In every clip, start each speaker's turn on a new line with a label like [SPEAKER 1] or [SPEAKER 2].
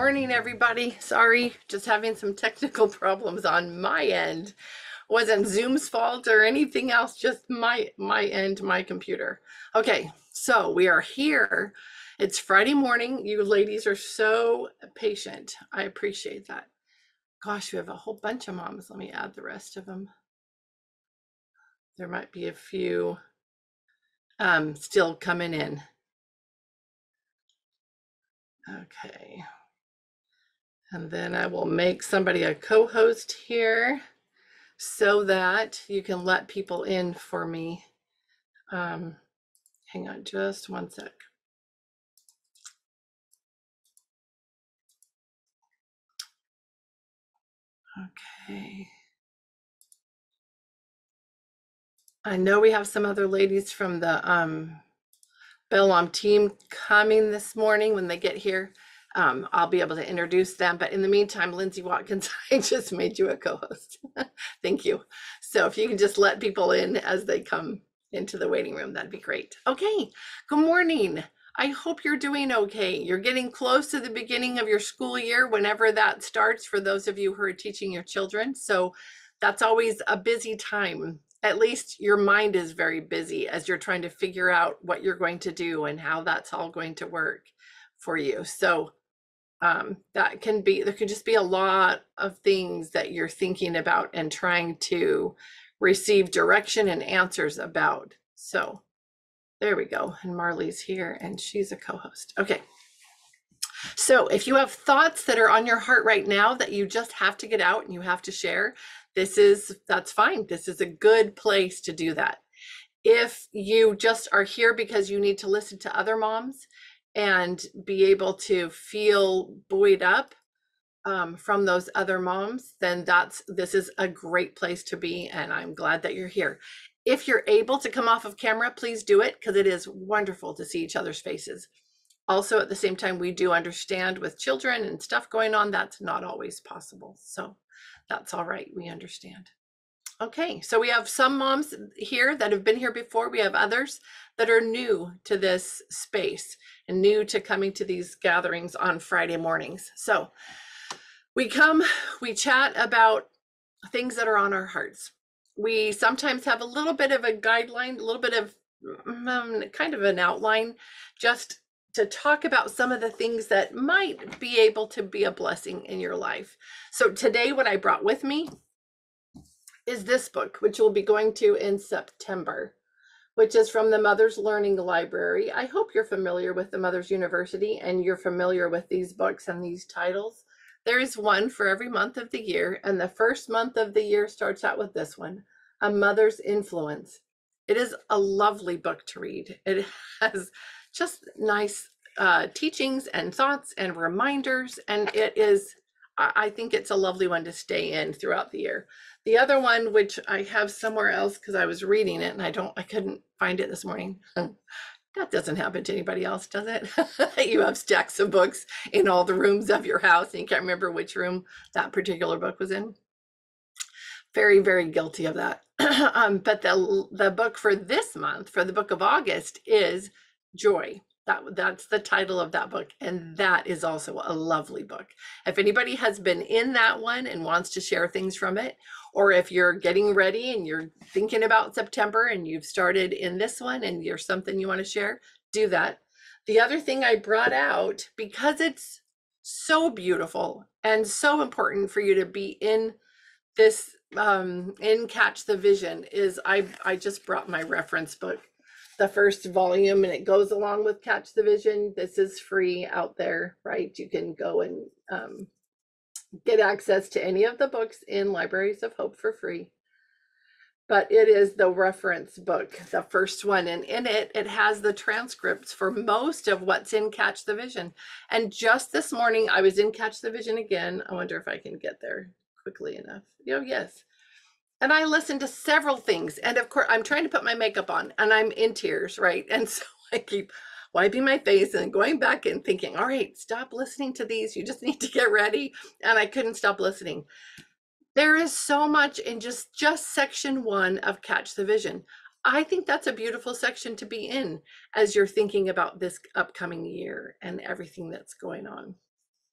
[SPEAKER 1] morning, everybody. Sorry, just having some technical problems on my end. Wasn't Zoom's fault or anything else, just my end, my computer. Okay, so we are here. It's Friday morning. You ladies are so patient. I appreciate that. Gosh, we have a whole bunch of moms. Let me add the rest of them. There might be a few still coming in. Okay. And then I will make somebody a co-host here so that you can let people in for me. Hang on just one sec. Okay. I know we have some other ladies from the Bellam team coming this morning when they get here. I'll be able to introduce them, but in the meantime, Lindsay Watkins, I just made you a co-host. Thank you. So if you can just let people in as they come into the waiting room, that'd be great. Okay, good morning. I hope you're doing okay. You're getting close to the beginning of your school year, whenever that starts, for those of you who are teaching your children. So that's always a busy time. At least your mind is very busy as you're trying to figure out what you're going to do and how that's all going to work for you. So that can be, there could just be a lot of things that you're thinking about and trying to receive direction and answers about. So there we go. And Marley's here and she's a co-host. Okay. So if you have thoughts that are on your heart right now that you just have to get out and you have to share, that's fine. This is a good place to do that. If you just are here because you need to listen to other moms and be able to feel buoyed up from those other moms, then this is a great place to be, and I'm glad that you're here. If you're able to come off of camera, please do it, because it is wonderful to see each other's faces. Also, at the same time, we do understand with children and stuff going on, that's not always possible. So that's all right, we understand. Okay, so we have some moms here that have been here before. We have others that are new to this space and new to coming to these gatherings on Friday mornings. So we come, we chat about things that are on our hearts. We sometimes have a little bit of a guideline, a little bit of kind of an outline, just to talk about some of the things that might be able to be a blessing in your life. So today, what I brought with me is this book, which we'll be going to in September, which is from the Mother's Learning Library. I hope you're familiar with the Mother's University and you're familiar with these books and these titles. There is one for every month of the year, and the first month of the year starts out with this one, A Mother's Influence. It is a lovely book to read. It has just nice teachings and thoughts and reminders, and I think it's a lovely one to stay in throughout the year. The other one, which I have somewhere else because I was reading it and I couldn't find it this morning. That doesn't happen to anybody else, does it? You have stacks of books in all the rooms of your house and you can't remember which room that particular book was in. Very, very guilty of that. But the book for this month, for the book of August, is Joy. That's the title of that book, and that is also a lovely book. If anybody has been in that one and wants to share things from it, or if you're getting ready and you're thinking about September and you've started in this one and you're something you want to share, do that. The other thing I brought out, because it's so beautiful and so important for you to be in this in Catch the Vision, is I just brought my reference book, the first volume, and it goes along with Catch the Vision. This is free out there, right? You can go and get access to any of the books in Libraries of Hope for free. But it is the reference book, the first one, and in it has the transcripts for most of what's in Catch the Vision. And just this morning, I was in Catch the Vision again. I wonder if I can get there quickly enough. Oh, yes. And I listened to several things. And of course, I'm trying to put my makeup on and I'm in tears, right? And so I keep wiping my face and going back and thinking, all right, stop listening to these. You just need to get ready. And I couldn't stop listening. There is so much in just section 1 of Catch the Vision. I think that's a beautiful section to be in as you're thinking about this upcoming year and everything that's going on.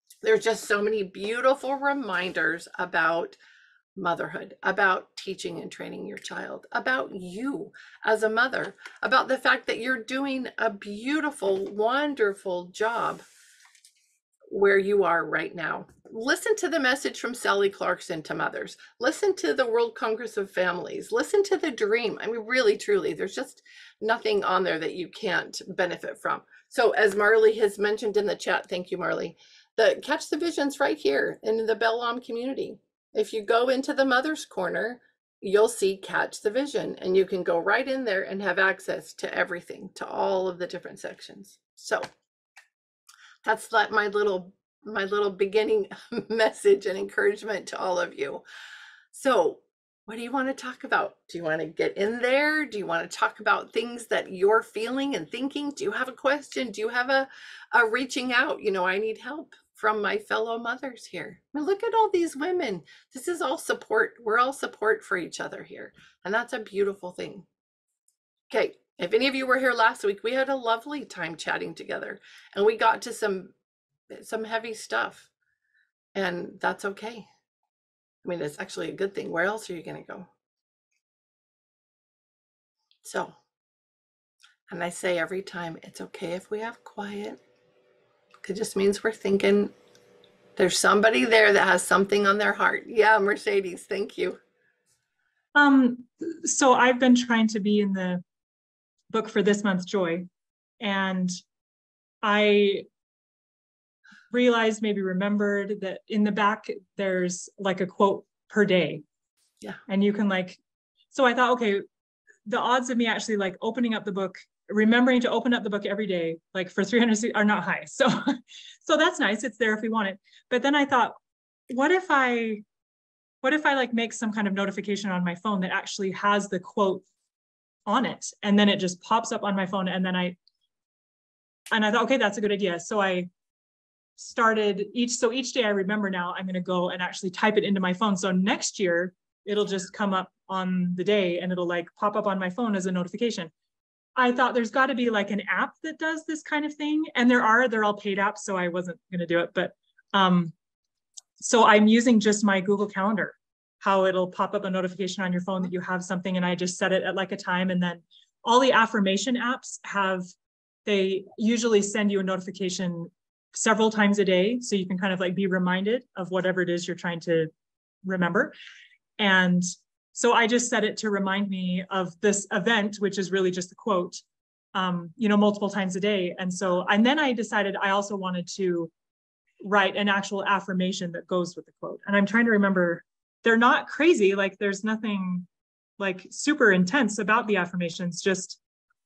[SPEAKER 1] There's just so many beautiful reminders about motherhood, about teaching and training your child, about you as a mother, about the fact that you're doing a beautiful, wonderful job where you are right now. Listen to the message from Sally Clarkson to mothers. Listen to the World Congress of Families. Listen to the dream. I mean, really, truly, there's just nothing on there that you can't benefit from. So as Marley has mentioned in the chat, thank you, Marley, the Catch the Vision's right here in the Bell community. If you go into the Mother's Corner, you'll see Catch the Vision, and you can go right in there and have access to everything, to all of the different sections. So that's like my little beginning message and encouragement to all of you. So what do you want to talk about? Do you want to get in there? Do you want to talk about things that you're feeling and thinking? Do you have a question? Do you have a reaching out? You know, I need help from my fellow mothers here. I mean, look at all these women. This is all support. We're all support for each other here. And that's a beautiful thing. Okay, if any of you were here last week, we had a lovely time chatting together, and we got to some heavy stuff, and that's okay. I mean, it's actually a good thing. Where else are you going to go? So, and I say every time, it's okay if we have quiet. It just means we're thinking. There's somebody there that has something on their heart. Yeah, Mercedes, thank you.
[SPEAKER 2] So I've been trying to be in the book for this month's Joy, and I realized, maybe remembered, that in the back there's like a quote per day.
[SPEAKER 1] Yeah.
[SPEAKER 2] And you can like, so I thought, okay, the odds of me actually like opening up the book, remembering to open up the book every day, like for 300 are not high. So that's nice. It's there if we want it. But then I thought, what if I like make some kind of notification on my phone that actually has the quote on it, and then it just pops up on my phone, and then I thought, okay, that's a good idea. So I started each day I remember now I'm going to go and actually type it into my phone. So next year it'll just come up on the day and it'll like pop up on my phone as a notification. I thought there's got to be like an app that does this kind of thing, and they're all paid apps, so I wasn't going to do it. But so I'm using just my Google Calendar, how it'll pop up a notification on your phone that you have something, and I just set it at like a time. And then all the affirmation apps they usually send you a notification several times a day, so you can kind of like be reminded of whatever it is you're trying to remember. And so I just set it to remind me of this event, which is really just a quote, multiple times a day. And then I decided I also wanted to write an actual affirmation that goes with the quote. And I'm trying to remember, they're not crazy. Like there's nothing like super intense about the affirmations, just,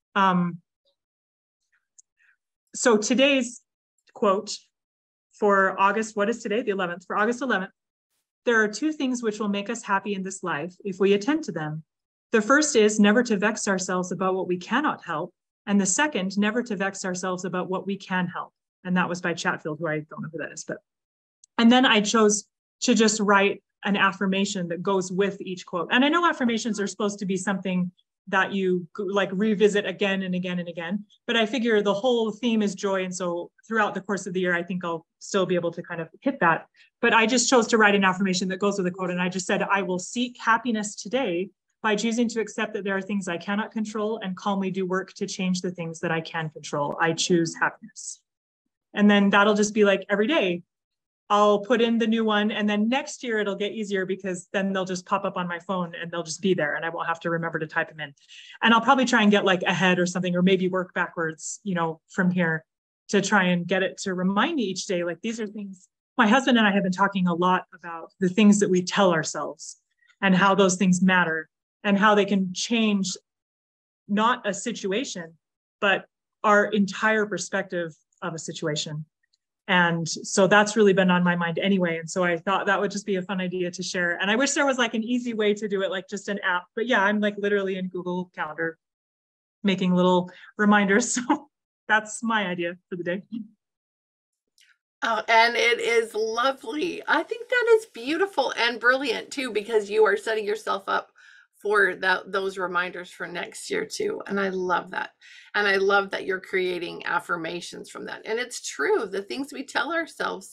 [SPEAKER 2] so today's quote for August, what is today? The 11th, for August 11th. There are two things which will make us happy in this life if we attend to them. The first is never to vex ourselves about what we cannot help. And the second, never to vex ourselves about what we can help. And that was by Chatfield, who I don't know who that is. And then I chose to just write an affirmation that goes with each quote. And I know affirmations are supposed to be something that you like revisit again and again and again, but I figure the whole theme is joy. And so throughout the course of the year, I think I'll still be able to kind of hit that. But I just chose to write an affirmation that goes with the quote. And I just said, I will seek happiness today by choosing to accept that there are things I cannot control and calmly do work to change the things that I can control. I choose happiness. And then that'll just be like every day I'll put in the new one, and then next year it'll get easier because then they'll just pop up on my phone and they'll just be there and I won't have to remember to type them in. And I'll probably try and get like ahead or something, or maybe work backwards, from here to try and get it to remind me each day, like these are things. My husband and I have been talking a lot about the things that we tell ourselves and how those things matter and how they can change not a situation, but our entire perspective of a situation. And so that's really been on my mind anyway. And so I thought that would just be a fun idea to share. And I wish there was like an easy way to do it, like just an app. But yeah, I'm like literally in Google Calendar making little reminders. So that's my idea for the day.
[SPEAKER 1] Oh, and it is lovely. I think that is beautiful and brilliant too, because you are setting yourself up for those reminders for next year too. And I love that. And I love that you're creating affirmations from that. And it's true, the things we tell ourselves,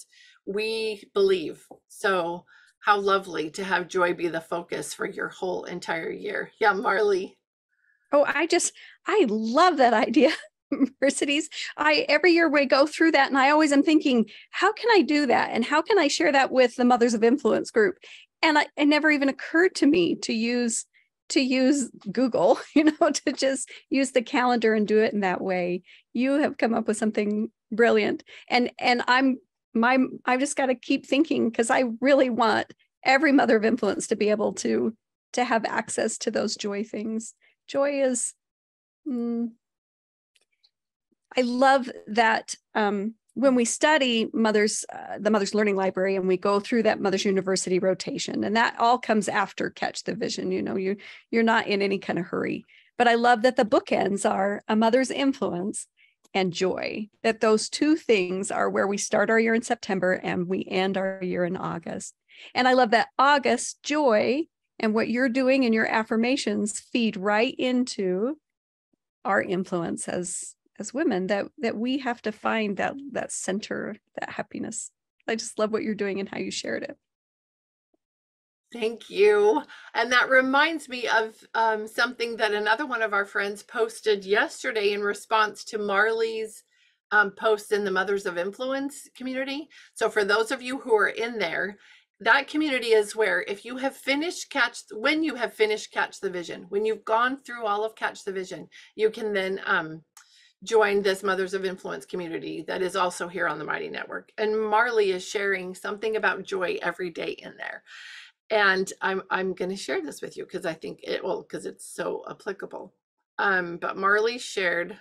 [SPEAKER 1] we believe. So how lovely to have joy be the focus for your whole entire year. Yeah, Marley.
[SPEAKER 3] Oh, I love that idea, Mercedes. Every year we go through that, and I always am thinking, how can I do that? And how can I share that with the Mothers of Influence group? And it never even occurred to me to use Google, to just use the calendar and do it in that way. You have come up with something brilliant. And I've just got to keep thinking, because I really want every Mother of Influence to be able to have access to those joy things. Joy is, I love that when we study the Mother's Learning Library, and we go through that Mother's University rotation, and that all comes after Catch the Vision, you're not in any kind of hurry. But I love that the bookends are a Mother's Influence and joy, that those two things are where we start our year in September and we end our year in August. And I love that August joy and what you're doing in your affirmations feed right into our influence as women, that we have to find that center, that happiness. I just love what you're doing and how you shared it.
[SPEAKER 1] Thank you. And that reminds me of something that another one of our friends posted yesterday in response to Marley's posts in the Mothers of Influence community. So for those of you who are in there, that community is where if you have finished when you have finished Catch the Vision, when you've gone through all of Catch the Vision, you can then join this Mothers of Influence community that is also here on the Mighty Network. And Marley is sharing something about joy every day in there. And I'm going to share this with you because I think it will, because it's so applicable. But Marley shared,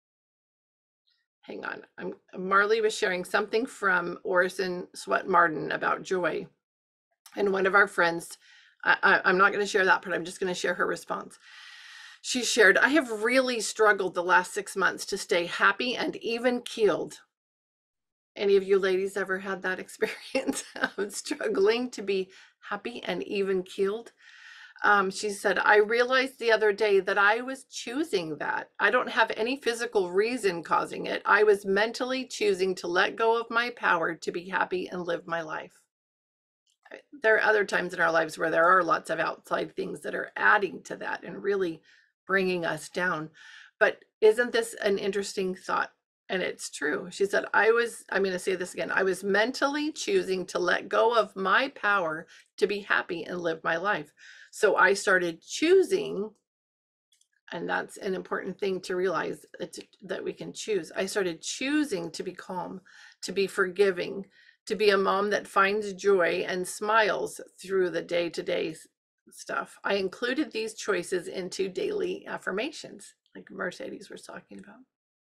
[SPEAKER 1] hang on, Marley was sharing something from Orison Swett Marden about joy. And one of our friends, I'm not going to share that part, I'm just going to share her response. She shared, I have really struggled the last 6 months to stay happy and even keeled. Any of you ladies ever had that experience of struggling to be happy and even keeled? She said, I realized the other day that I was choosing that. I don't have any physical reason causing it. I was mentally choosing to let go of my power to be happy and live my life. There are other times in our lives where there are lots of outside things that are adding to that and really bringing us down. But isn't this an interesting thought? And it's true. She said, I'm going to say this again. I was mentally choosing to let go of my power to be happy and live my life. So I started choosing, and that's an important thing to realize, that we can choose. I started choosing to be calm, to be forgiving, to be a mom that finds joy and smiles through the day-to-day stuff. I included these choices into daily affirmations, like Mercedes was talking about.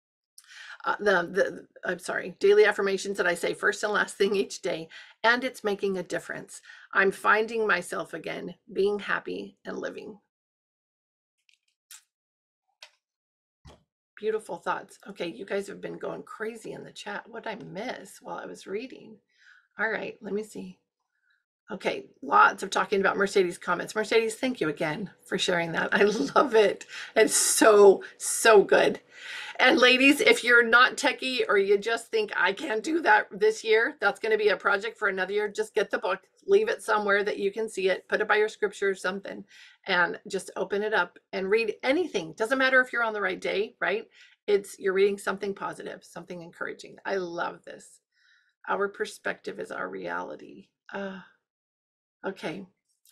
[SPEAKER 1] Daily affirmations that I say first and last thing each day, and it's making a difference. I'm finding myself again, being happy and living. Beautiful thoughts. Okay, you guys have been going crazy in the chat. What did I miss while I was reading? All right, let me see. Okay, lots of talking about Mercedes comments. Mercedes, thank you again for sharing that. I love it. It's so, so good. And ladies, if you're not techie or you just think I can't do that this year, that's going to be a project for another year. Just get the book, leave it somewhere that you can see it, put it by your scripture or something, and just open it up and read anything. Doesn't matter if you're on the right day, right? You're reading something positive, something encouraging. I love this. Our perspective is our reality. Okay.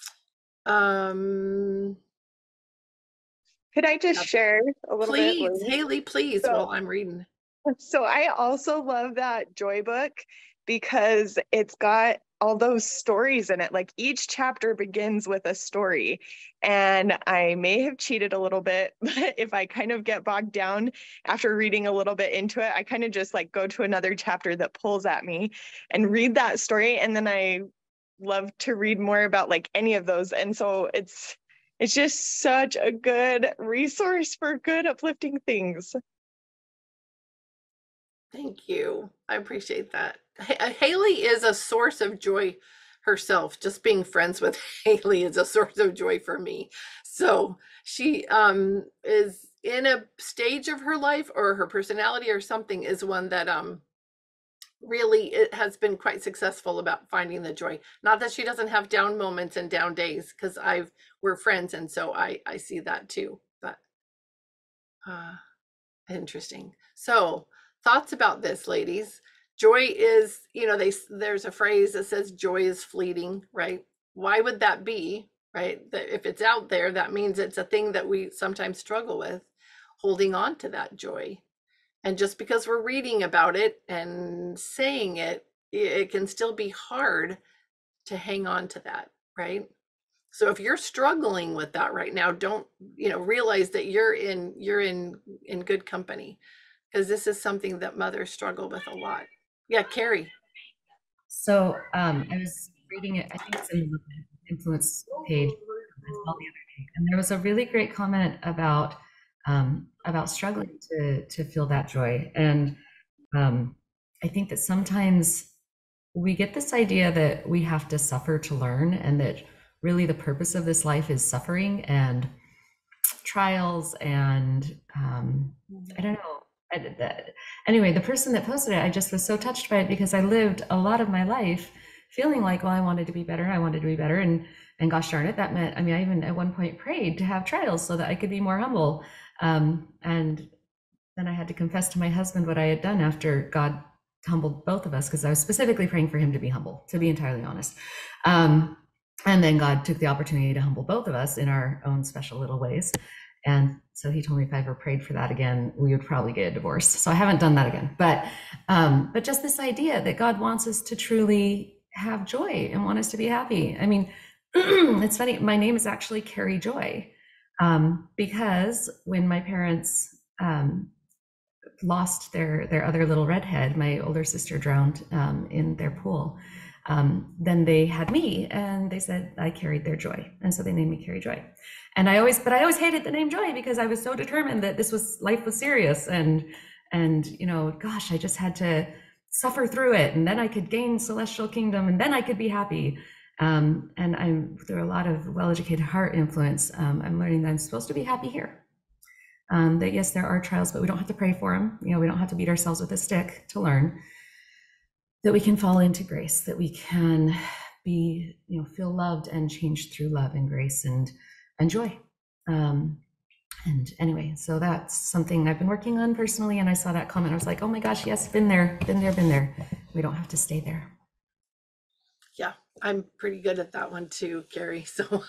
[SPEAKER 4] Could I just share a little bit?
[SPEAKER 1] Please, Haley, please, while I'm reading.
[SPEAKER 4] So I also love that joy book because it's got all those stories in it. Like each chapter begins with a story. And I may have cheated a little bit, but if I kind of get bogged down after reading a little bit into it, I kind of just like go to another chapter that pulls at me and read that story. And then I love to read more about like any of those. And so it's just such a good resource for good, uplifting things.
[SPEAKER 1] Thank you. I appreciate that. Haley is a source of joy herself. Just being friends with Haley is a source of joy for me. So she is in a stage of her life, or her personality or something is one that really it has been quite successful about finding the joy. Not that she doesn't have down moments and down days, because we're friends, and so I see that too. But interesting. So thoughts about this, ladies? Joy is, there's a phrase that says joy is fleeting, right? Why would that be, right? That if it's out there, that means it's a thing that we sometimes struggle with, holding on to that joy. And just because we're reading about it and saying it, it can still be hard to hang on to that, right? So if you're struggling with that right now, don't, realize that you're in good company, because this is something that mothers struggle with a lot. Yeah, Carrie.
[SPEAKER 5] So I was reading it, I think it's in the influence page as well the other day, and there was a really great comment about struggling to feel that joy. And I think that sometimes we get this idea that we have to suffer to learn, and that really the purpose of this life is suffering and trials and I don't know. Anyway, the person that posted it, I just was so touched by it, because I lived a lot of my life feeling like, well, I wanted to be better. And gosh darn it, that meant, I even at one point prayed to have trials so that I could be more humble. And then I had to confess to my husband what I had done after God humbled both of us, because I was specifically praying for him to be humble, to be entirely honest. And then God took the opportunity to humble both of us in our own special little ways. And so he told me if I ever prayed for that again, we would probably get a divorce. So I haven't done that again. But just this idea that God wants us to truly have joy and want us to be happy. It's funny. My name is actually Carrie Joy, because when my parents lost their other little redhead, my older sister drowned in their pool. Then they had me, and they said I carried their joy, and so they named me Carrie Joy. And I always hated the name Joy, because I was so determined that life was serious, and gosh, I just had to suffer through it, and then I could gain celestial kingdom, and then I could be happy. And I'm through a lot of well-educated heart influence. I'm learning that I'm supposed to be happy here. That yes, there are trials, but we don't have to pray for them. We don't have to beat ourselves with a stick to learn that we can fall into grace, that we can be, feel loved and changed through love and grace and joy. And anyway, so that's something I've been working on personally. And I saw that comment. I was like, oh my gosh, yes, been there. We don't have to stay there.
[SPEAKER 1] Yeah, I'm pretty good at that one too, Carrie. So,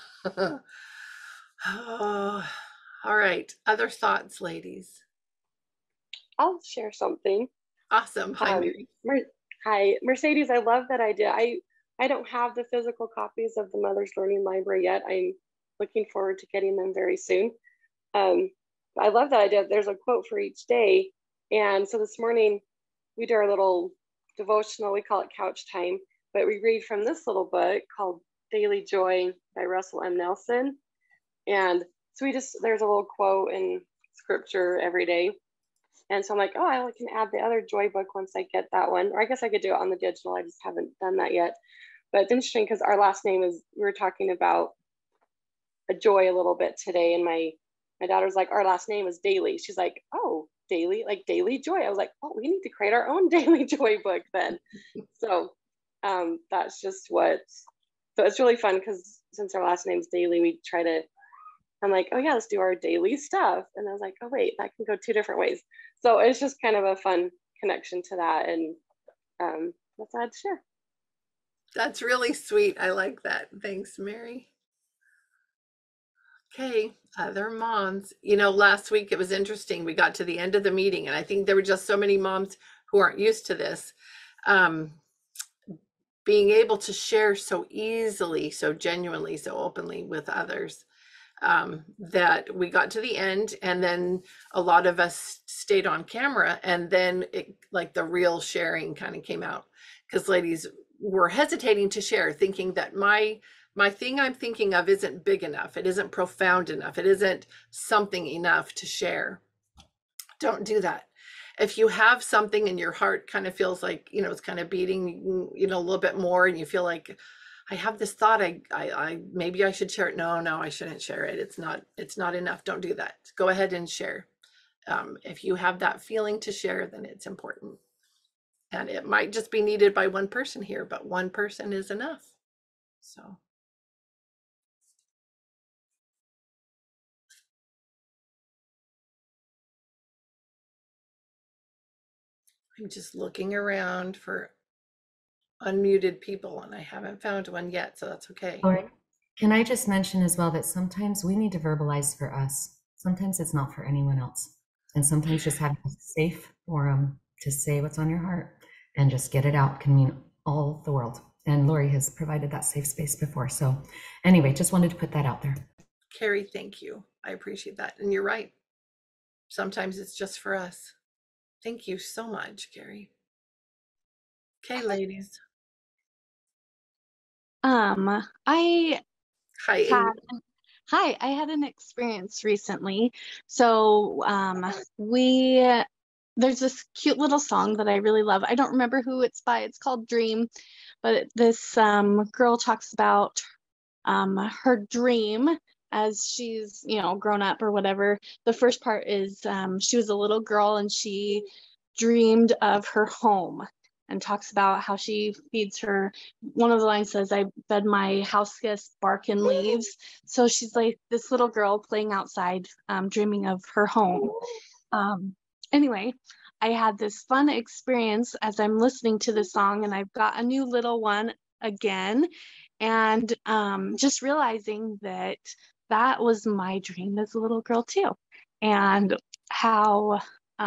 [SPEAKER 1] all right. Other thoughts, ladies?
[SPEAKER 6] I'll share something.
[SPEAKER 1] Awesome. Hi, Mary.
[SPEAKER 6] Hi, Mercedes. I love that idea. I don't have the physical copies of the Mother's Learning Library yet. I'm looking forward to getting them very soon. I love that idea. There's a quote for each day. And so this morning we do our little devotional, we call it couch time, but we read from this little book called Daily Joy by Russell M. Nelson. And so there's a little quote in scripture every day. And so I'm like, oh, I can add the other joy book once I get that one. Or I guess I could do it on the digital. I just haven't done that yet. But it's interesting because our last name we were talking about a joy a little bit today. And my daughter's like, our last name is Daily. She's like, oh, Daily, like Daily Joy. I was like, oh, we need to create our own Daily Joy book then. So that's just so it's really fun because since our last name's Daily, I'm like, oh yeah, let's do our daily stuff. And I was like, oh wait, that can go two different ways. So it's just kind of a fun connection to that. And that's all I'd share.
[SPEAKER 1] That's really sweet. I like that. Thanks, Mary. Okay, other moms. Last week it was interesting. We got to the end of the meeting, and I think there were just so many moms who aren't used to this. Being able to share so easily, so genuinely, so openly with others. That we got to the end, and then a lot of us stayed on camera, and then the real sharing kind of came out, because ladies were hesitating to share, thinking that my thing I'm thinking of isn't big enough, it isn't profound enough, it isn't something enough to share. Don't do that. If you have something in your heart kind of feels like it's kind of beating a little bit more, and you feel like I have this thought, I maybe I should share it. No, I shouldn't share it. It's not enough. Don't do that. Go ahead and share. If you have that feeling to share, then it's important. And it might just be needed by one person here, but one person is enough. So. I'm just looking around for unmuted people and I haven't found one yet, so that's okay.
[SPEAKER 5] Lori, can I just mention as well that sometimes we need to verbalize for us. Sometimes it's not for anyone else. And sometimes just having a safe forum to say what's on your heart and just get it out can mean all the world. And Lori has provided that safe space before. So anyway, just wanted to put that out there.
[SPEAKER 1] Carrie, thank you. I appreciate that. And you're right. Sometimes it's just for us. Thank you so much, Carrie. Okay, ladies.
[SPEAKER 7] I
[SPEAKER 1] Hi, Amy.
[SPEAKER 7] I had an experience recently. So there's this cute little song that I really love. I don't remember who it's by. It's called Dream, but this girl talks about her dream as she's, grown up or whatever. The first part is she was a little girl and she dreamed of her home and talks about how she feeds her. One of the lines says, I fed my house guests bark and leaves. So she's like this little girl playing outside, dreaming of her home. Anyway, I had this fun experience as I'm listening to the song, and I've got a new little one again. And just realizing that that was my dream as a little girl too. And how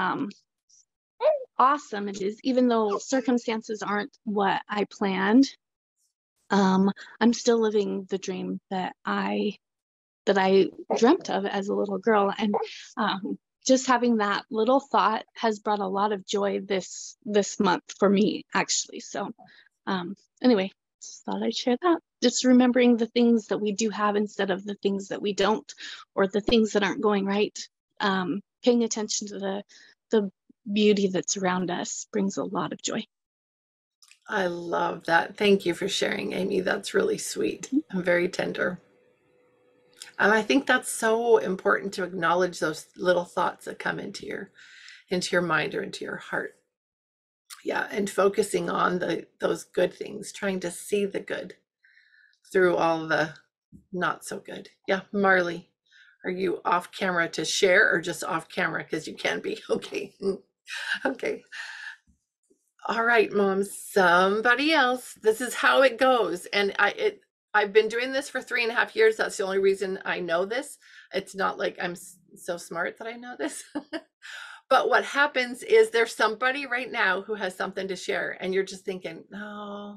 [SPEAKER 7] awesome it is, even though circumstances aren't what I planned. I'm still living the dream that I dreamt of as a little girl, and just having that little thought has brought a lot of joy this month for me, actually. So anyway, just thought I'd share that. Just remembering the things that we do have instead of the things that we don't, or the things that aren't going right. Paying attention to the beauty that's around us brings a lot of joy.
[SPEAKER 1] I love that. Thank you for sharing, Amy. That's really sweet and very tender. And I think that's so important to acknowledge those little thoughts that come into your mind or into your heart. Yeah, and focusing on those good things, trying to see the good through all the not so good. Yeah, Marley, are you off camera to share or just off camera because you can be? Okay. Okay. All right, Mom, somebody else. This is how it goes. And I've been doing this for 3.5 years. That's the only reason I know this. It's not like I'm so smart that I know this. But what happens is there's somebody right now who has something to share, and you're just thinking, no,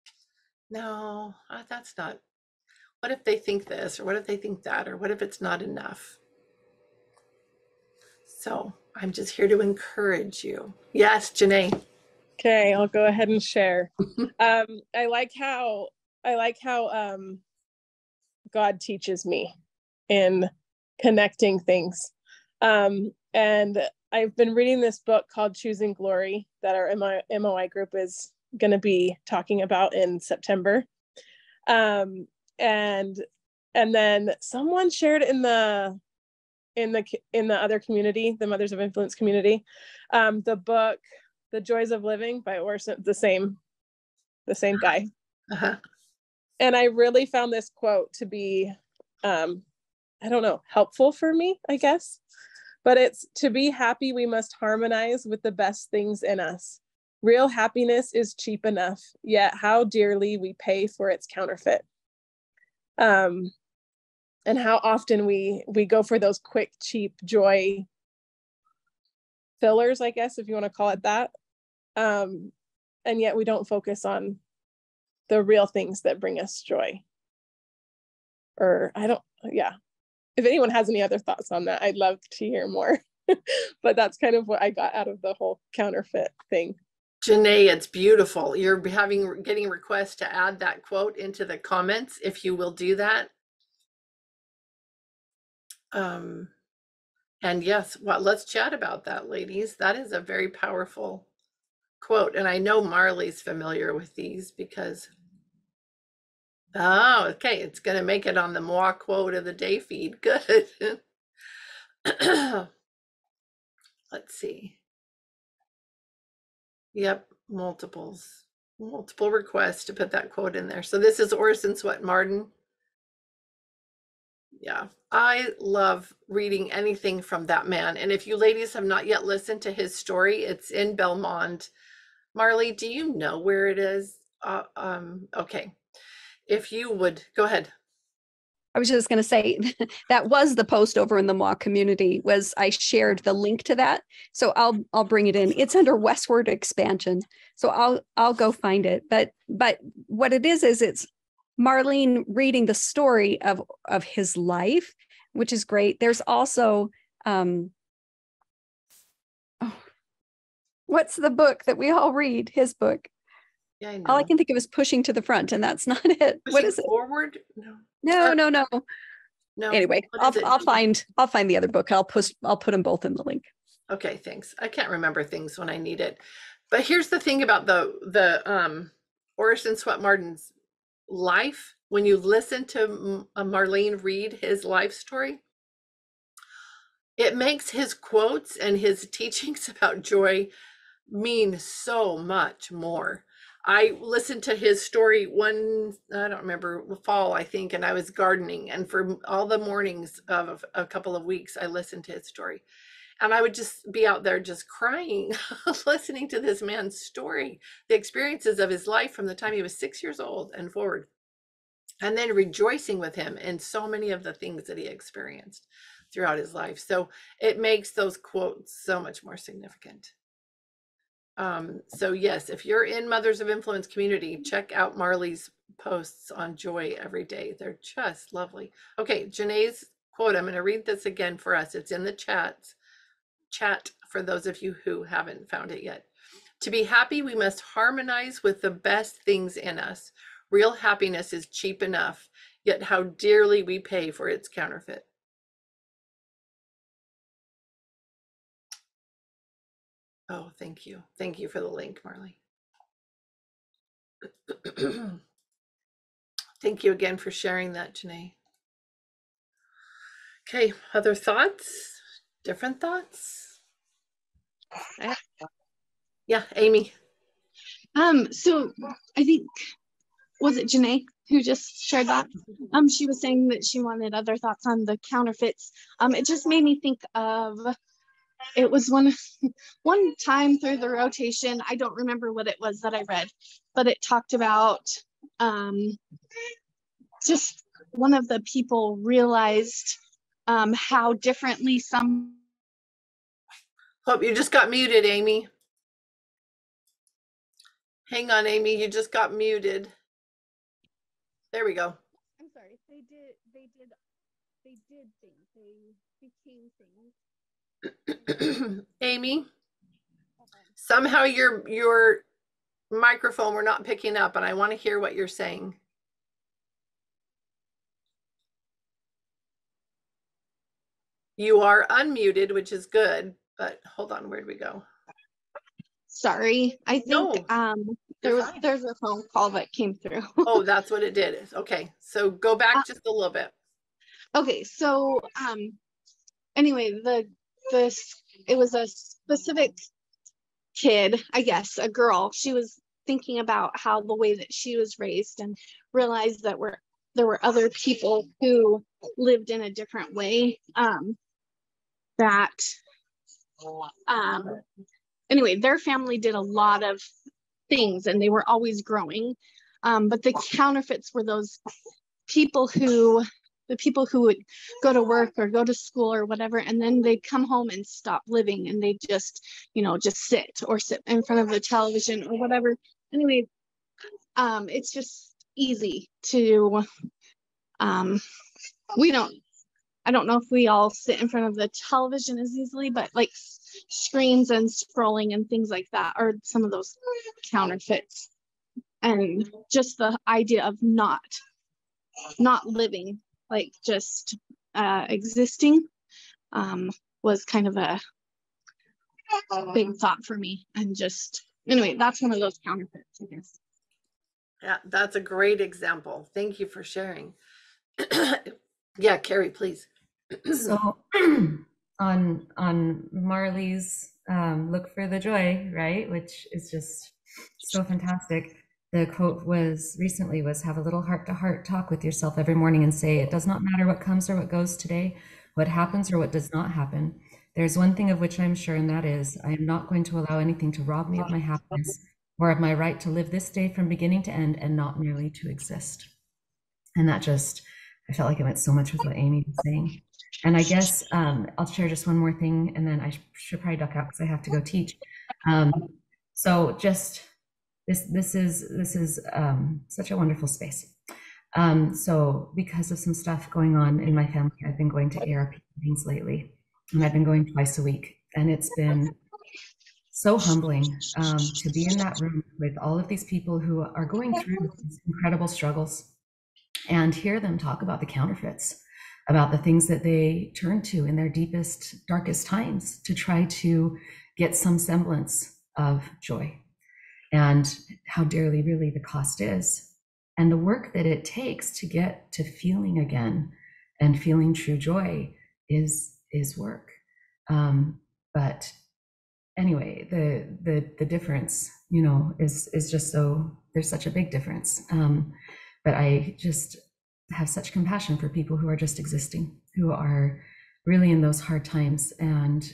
[SPEAKER 1] that's not. What if they think this, or what if they think that, or what if it's not enough? So I'm just here to encourage you. Yes, Janae.
[SPEAKER 8] Okay, I'll go ahead and share. I like how God teaches me in connecting things. And I've been reading this book called Choosing Glory that our MOI group is going to be talking about in September. And then someone shared in the other community, the Mothers of Influence community, the book The Joys of Living by Orson, the same guy.
[SPEAKER 1] Uh-huh.
[SPEAKER 8] And I really found this quote to be, helpful for me, I guess. But it's, to be happy, we must harmonize with the best things in us. Real happiness is cheap enough, yet how dearly we pay for its counterfeit. And how often we go for those quick, cheap joy fillers, I guess, if you want to call it that. And yet we don't focus on the real things that bring us joy. If anyone has any other thoughts on that, I'd love to hear more. But that's kind of what I got out of the whole counterfeit thing.
[SPEAKER 1] Janae, it's beautiful. You're getting requests to add that quote into the comments, if you will do that. And yes, well, let's chat about that, ladies. That is a very powerful quote. And I know Marley's familiar with these because, oh, okay, it's going to make it on the MOA quote of the day feed. Good. Let's see. Yep, multiple requests to put that quote in there. So this is Orson Swett Marden. Yeah, I love reading anything from that man. And if you ladies have not yet listened to his story, it's in Belmont. Marley, do you know where it is? Okay. If you would, go ahead.
[SPEAKER 3] I was just going to say that was the post over in the MOA community. Was I shared the link to that, so I'll bring it in. It's under Westward Expansion, so I'll go find it. But what it is it's Marlene reading the story of his life, which is great. There's also what's the book that we all read? His book.
[SPEAKER 1] Yeah, I know.
[SPEAKER 3] All I can think of is Pushing to the Front, and that's not it. What is it?
[SPEAKER 1] Forward?
[SPEAKER 3] No.
[SPEAKER 1] No.
[SPEAKER 3] Anyway, I'll find the other book. I'll put them both in the link.
[SPEAKER 1] Okay, thanks. I can't remember things when I need it. But here's the thing about the Orson Swett Marden's life. When you listen to Marlene read his life story, it makes his quotes and his teachings about joy mean so much more. I listened to his story I don't remember, fall, I think, and I was gardening. And for all the mornings of a couple of weeks, I listened to his story. And I would just be out there just crying, listening to this man's story, the experiences of his life from the time he was 6 years old and forward. And then rejoicing with him in so many of the things that he experienced throughout his life. So it makes those quotes so much more significant. So yes, if you're in Mothers of Influence community, check out Marley's posts on joy every day. They're just lovely. Okay, Janae's quote, I'm going to read this again for us. It's in the chat for those of you who haven't found it yet. To be happy, we must harmonize with the best things in us. Real happiness is cheap enough, yet how dearly we pay for its counterfeit. Oh, thank you. Thank you for the link, Marley. Thank you again for sharing that, Janae. Okay, other thoughts? Different thoughts? Yeah, Amy.
[SPEAKER 7] So I think, was it Janae who just shared that? She was saying that she wanted other thoughts on the counterfeits. It just made me think of, it was one time through the rotation, I don't remember what it was that I read, but it talked about just one of the people realized how differently some.
[SPEAKER 1] Hope you just got muted, Amy. Hang on, Amy, you just got muted. There we go.
[SPEAKER 7] I'm sorry. They did things. They became things.
[SPEAKER 1] Amy, somehow your microphone we're not picking up, and I want to hear what you're saying. You are unmuted, which is good, but hold on, where'd we go?
[SPEAKER 7] Sorry, I think
[SPEAKER 1] there's
[SPEAKER 7] a phone call that came through.
[SPEAKER 1] Oh, that's what it did. Okay, so go back just a little bit.
[SPEAKER 7] Okay, so anyway, it was a specific kid, I guess, a girl. She was thinking about how the way that she was raised and realized that there were other people who lived in a different way. Anyway, their family did a lot of things and they were always growing. But the counterfeits were those people who would go to work or go to school or whatever, and then they'd come home and stop living, and they'd just sit in front of the television or whatever. Anyway, it's just easy to, I don't know if we all sit in front of the television as easily, but like screens and scrolling and things like that are some of those counterfeits. And just the idea of not living, like just existing, was kind of a big thought for me. And just, anyway, that's one of those counterfeits, I guess.
[SPEAKER 1] Yeah, that's a great example. Thank you for sharing. Yeah, Carrie, please.
[SPEAKER 5] So on Marley's Look for the Joy, right? Which is just So fantastic. The quote was recently was have a little heart-to-heart talk with yourself every morning and say, it does not matter what comes or what goes today, what happens or what does not happen. There's one thing of which I'm sure, and that is I am not going to allow anything to rob me of my happiness or of my right to live this day from beginning to end and not merely to exist. And that just, I felt like it went so much with what Amy was saying. And I guess I'll share just one more thing, and then I should probably duck out because I have to go teach. So just this is such a wonderful space. So because of some stuff going on in my family, I've been going to ARP meetings lately, and I've been going twice a week, and it's been so humbling to be in that room with all of these people who are going through these incredible struggles and hear them talk about the counterfeits, about the things that they turn to in their deepest, darkest times to try to get some semblance of joy, and how dearly really the cost is, and the work that it takes to get to feeling again and feeling true joy is work. But anyway, the difference, is just so, there's such a big difference. But I just have such compassion for people who are just existing, who are really in those hard times. And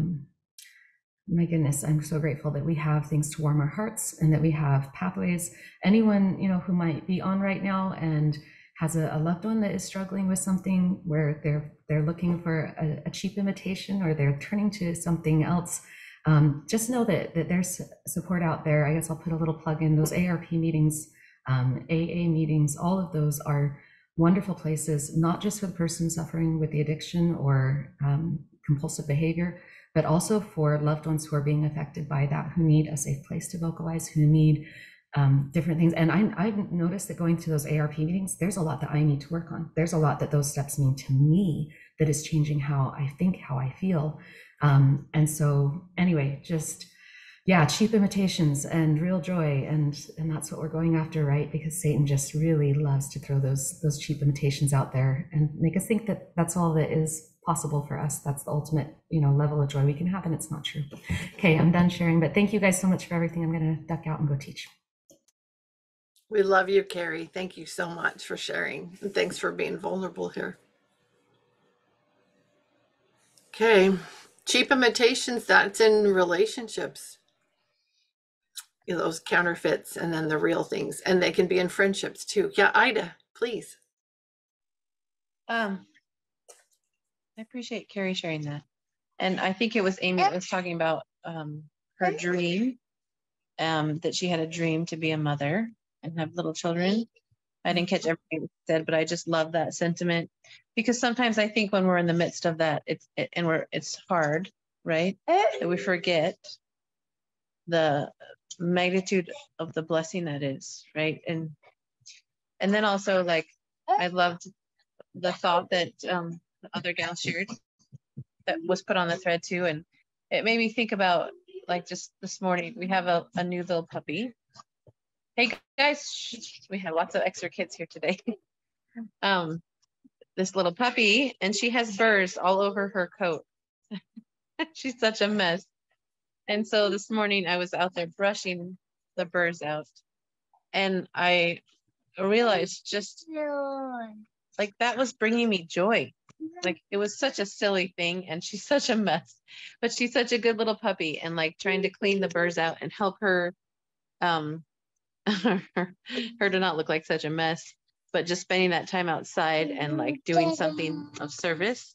[SPEAKER 5] my goodness, I'm so grateful that we have things to warm our hearts and that we have pathways. Anyone, who might be on right now and has a loved one that is struggling with something where they're looking for a cheap imitation, or they're turning to something else, just know that there's support out there. I guess I'll put a little plug in those ARP meetings, AA meetings. All of those are wonderful places, not just for the person suffering with the addiction or compulsive behavior, but also for loved ones who are being affected by that, who need a safe place to vocalize, who need different things. And I've noticed that going to those ARP meetings, there's a lot that I need to work on. There's a lot that those steps mean to me that is changing how I think, how I feel. And so anyway, just, yeah, cheap imitations and real joy. And that's what we're going after, right? Because Satan just really loves to throw those cheap imitations out there and make us think that that's all that is possible for us. That's the ultimate, level of joy we can have. And it's not true. Okay, I'm done sharing, but thank you guys so much for everything. I'm going to duck out and go teach.
[SPEAKER 1] We love you, Carrie. Thank you so much for sharing. And thanks for being vulnerable here. Okay. Cheap imitations, that's in relationships. Those counterfeits, and then the real things. And they can be in friendships too. Yeah, Ida, please.
[SPEAKER 9] I appreciate Carrie sharing that. And I think it was Amy that was talking about her dream, that she had a dream to be a mother and have little children. I didn't catch everything that said, but I just love that sentiment, because sometimes I think when we're in the midst of that, it's hard, right? That we forget the magnitude of the blessing that is, right? And then also, like, I loved the thought that the other gal shared that was put on the thread too, and it made me think about, like, just this morning we have a new little puppy. Hey guys, we have lots of extra kids here today. This little puppy, and she has burrs all over her coat. She's such a mess. And so this morning I was out there brushing the burrs out, and I realized just like that was bringing me joy. Like, it was such a silly thing, and she's such a mess, but she's such a good little puppy, and like trying to clean the burrs out and help her her to not look like such a mess, but just spending that time outside and like doing something of service.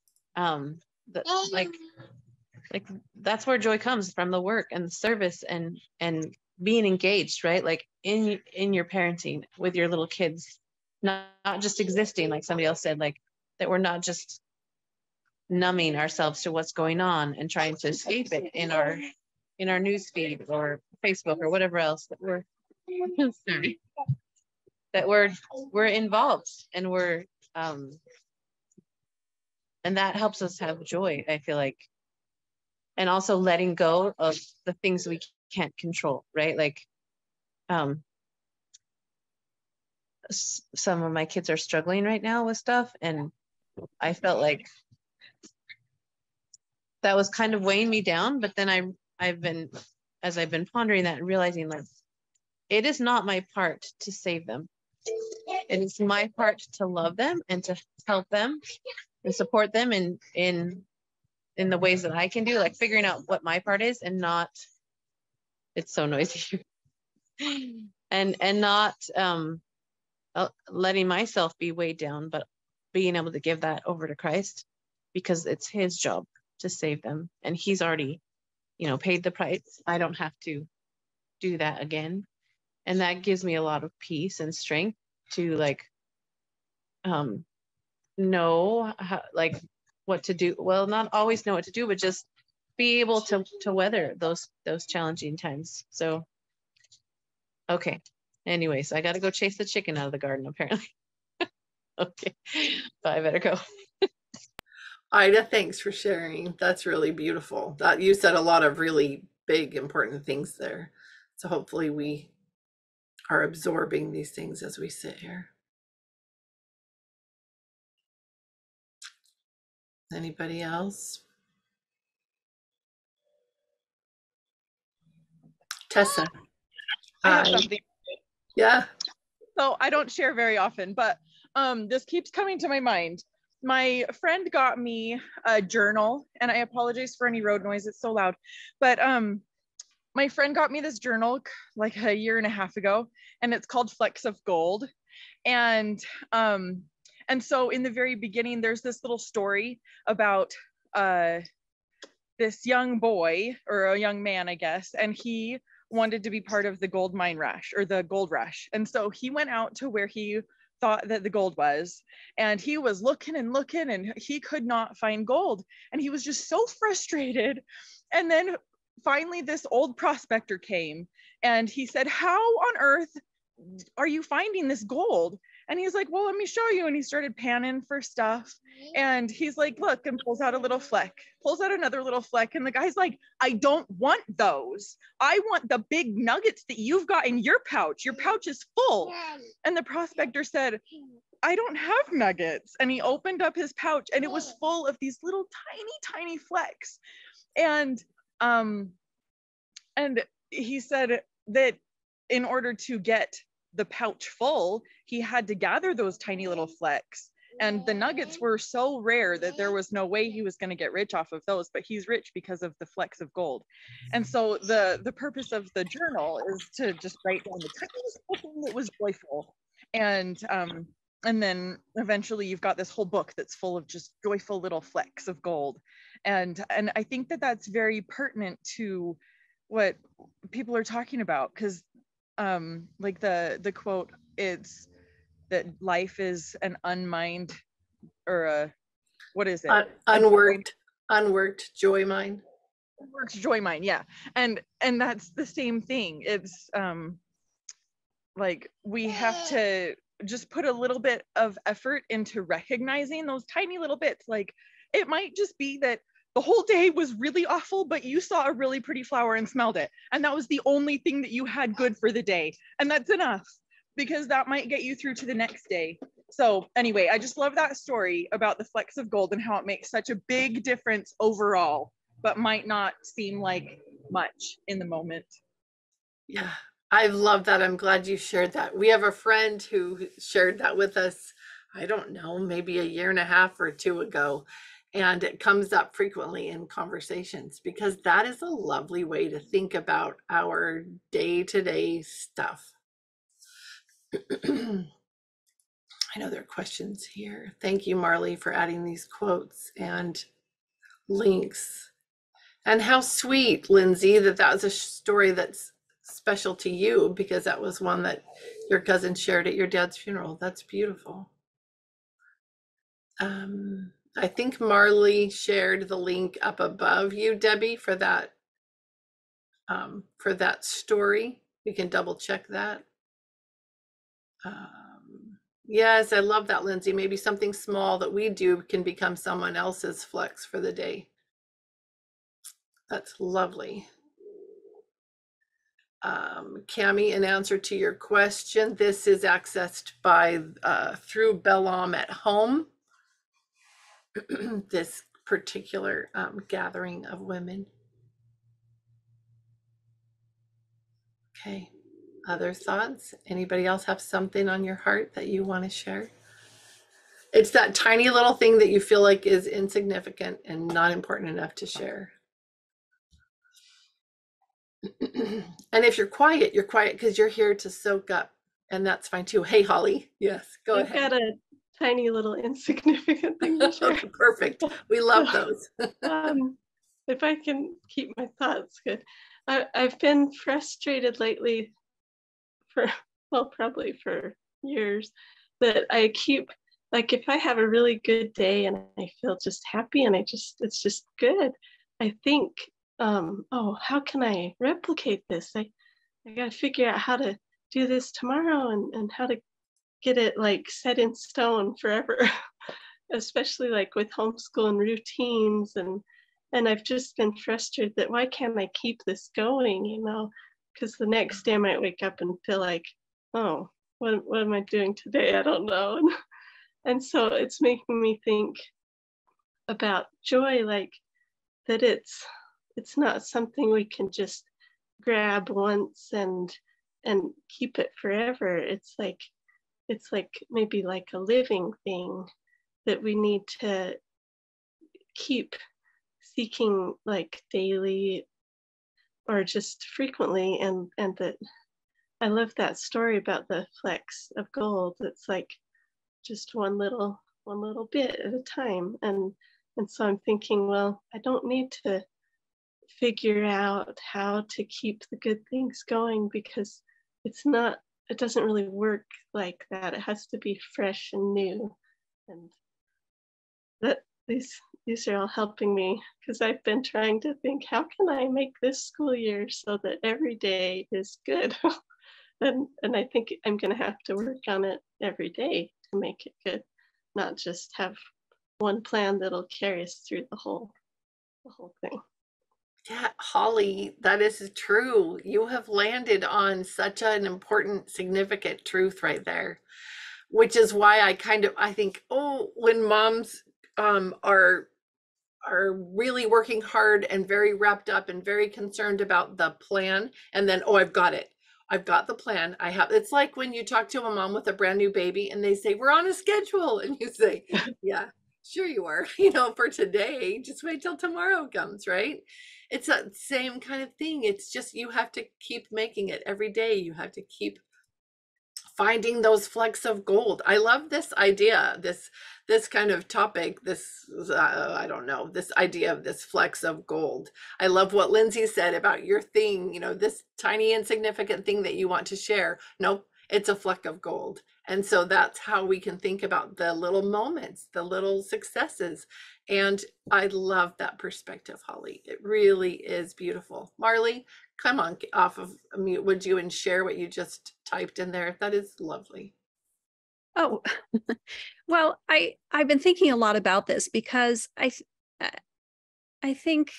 [SPEAKER 9] Like that's where joy comes from, the work and the service and being engaged, right? Like in your parenting with your little kids, not just existing, like somebody else said, like that we're not just numbing ourselves to what's going on and trying to escape it in our news feed or Facebook or whatever else, that we're sorry, that we're involved, and we're and that helps us have joy, I feel like. And also letting go of the things we can't control, right? Like some of my kids are struggling right now with stuff, and I felt like that was kind of weighing me down, but then I've been as I've been pondering that and realizing like, it is not my part to save them. It is my part to love them and to help them and support them in the ways that I can do, like figuring out what my part is and not, it's so noisy. and not letting myself be weighed down, but being able to give that over to Christ, because it's his job to save them. And he's already, paid the price. I don't have to do that again. And that gives me a lot of peace and strength to know how, what to do. Well, not always know what to do, but just be able to weather those challenging times. So, okay. Anyways, I got to go chase the chicken out of the garden, apparently. Okay, but I better go.
[SPEAKER 1] Ida, thanks for sharing. That's really beautiful. That you said a lot of really big, important things there. So hopefully we are absorbing these things as we sit here. Anybody else? Tessa.
[SPEAKER 10] I have
[SPEAKER 1] Hi.
[SPEAKER 10] something.
[SPEAKER 1] Yeah.
[SPEAKER 10] So I don't share very often, but this keeps coming to my mind. My friend got me a journal, and I apologize for any road noise, it's so loud. But my friend got me this journal like a year and a half ago, and it's called Flecks of Gold. And so in the very beginning, there's this little story about this young boy, or a young man, I guess, and he wanted to be part of the gold mine rush, or the gold rush. And so he went out to where he thought that the gold was, and he was looking and looking, and he could not find gold. And he was just so frustrated. And then finally this old prospector came, and he said, "How on earth are you finding this gold?" And he's like, "Well, let me show you." And he started panning for stuff, and he's like, "Look," and pulls out a little fleck, pulls out another little fleck. And the guy's like, "I don't want those. I want the big nuggets that you've got in your pouch. Your pouch is full." And the prospector said, "I don't have nuggets." And he opened up his pouch, and it was full of these little tiny flecks. And he said that in order to get the pouch full, he had to gather those tiny little flecks, and the nuggets were so rare that there was no way he was going to get rich off of those, but he's rich because of the flecks of gold. And so the purpose of the journal is to just write down the tiniest thing that was joyful, and then eventually you've got this whole book that's full of just joyful little flecks of gold. And I think that that's very pertinent to what people are talking about, because like the quote, it's that life is an unmined, or a, what is it?
[SPEAKER 1] Unworked joy mine.
[SPEAKER 10] Unworked joy mine, yeah. And that's the same thing. It's like we have to just put a little bit of effort into recognizing those tiny little bits. Like it might just be that the whole day was really awful, but you saw a really pretty flower and smelled it, and that was the only thing that you had good for the day, and that's enough, because that might get you through to the next day. So anyway, I just love that story about the flecks of gold and how it makes such a big difference overall, but might not seem like much in the moment.
[SPEAKER 1] Yeah, I love that. I'm glad you shared that. We have a friend who shared that with us, I don't know, maybe a year and a half or two ago. And it comes up frequently in conversations, because that is a lovely way to think about our day-to-day stuff. I know there are questions here. Thank you, Marley, for adding these quotes and links. And how sweet, Lindsay, that was a story that's special to you, because that was one that your cousin shared at your dad's funeral. That's beautiful. I think Marley shared the link up above you, Debbie, for that story. We can double check that. Yes, I love that, Lindsay. Maybe something small that we do can become someone else's flex for the day. That's lovely. Cami, in answer to your question, this is accessed by through Bellam at Home. This particular gathering of women. Okay. Other thoughts? Anybody else have something on your heart that you want to share? It's that tiny little thing that you feel like is insignificant and not important enough to share. And if you're quiet because you're here to soak up, and that's fine too. Hey, Holly. Yes, go
[SPEAKER 11] I've
[SPEAKER 1] ahead.
[SPEAKER 11] got a tiny little insignificant thing to share.
[SPEAKER 1] Perfect. We love those.
[SPEAKER 11] If I can keep my thoughts good. I've been frustrated lately probably for years, that I keep, like, if I have a really good day and I feel just happy and it's just good, I think, oh, how can I replicate this? I got to figure out how to do this tomorrow and how to get it like set in stone forever, especially like with homeschool and routines. And I've just been frustrated that why can't I keep this going, you know? Because the next day I might wake up and feel like, oh, what am I doing today? I don't know. And so it's making me think about joy, like that it's not something we can just grab once and keep it forever. It's like maybe like a living thing that we need to keep seeking, like daily or just frequently. And that I love that story about the flecks of gold. It's like just one little bit at a time. And so I'm thinking, well, I don't need to figure out how to keep the good things going, because it doesn't really work like that. It has to be fresh and new. And that these are all helping me, because I've been trying to think, how can I make this school year so that every day is good? and I think I'm going to have to work on it every day to make it good, not just have one plan that'll carry us through the whole thing.
[SPEAKER 1] Yeah, Holly, that is true. You have landed on such an important, significant truth right there, which is why I think, oh, when moms are really working hard and very wrapped up and very concerned about the plan, and then, oh, I've got it. I've got the plan. It's like when you talk to a mom with a brand new baby and they say, we're on a schedule. And you say, yeah, sure you are, for today, just wait till tomorrow comes, right? It's that same kind of thing. It's just, you have to keep making it every day. You have to keep finding those flecks of gold. I love this idea, this kind of topic, this idea of this flecks of gold. I love what Lindsay said about your thing, this tiny insignificant thing that you want to share. Nope, it's a fleck of gold. And so that's how we can think about the little moments, the little successes. And I love that perspective, Holly. It really is beautiful. Marley, come on off of mute, would you, and share what you just typed in there? That is lovely.
[SPEAKER 3] Oh, well, I've been thinking a lot about this, because I think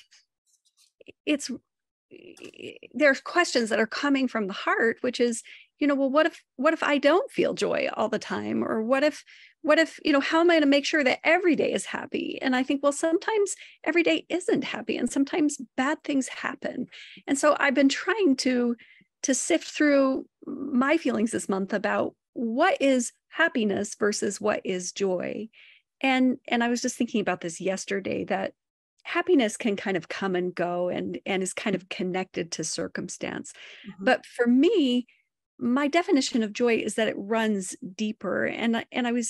[SPEAKER 3] there's questions that are coming from the heart, which is, well, what if I don't feel joy all the time? Or what if, how am I going to make sure that every day is happy? And I think, well, sometimes every day isn't happy, and sometimes bad things happen. And so I've been trying to sift through my feelings this month about what is happiness versus what is joy. And I was just thinking about this yesterday, that happiness can kind of come and go and is kind of connected to circumstance. Mm-hmm. But for me, my definition of joy is that it runs deeper. And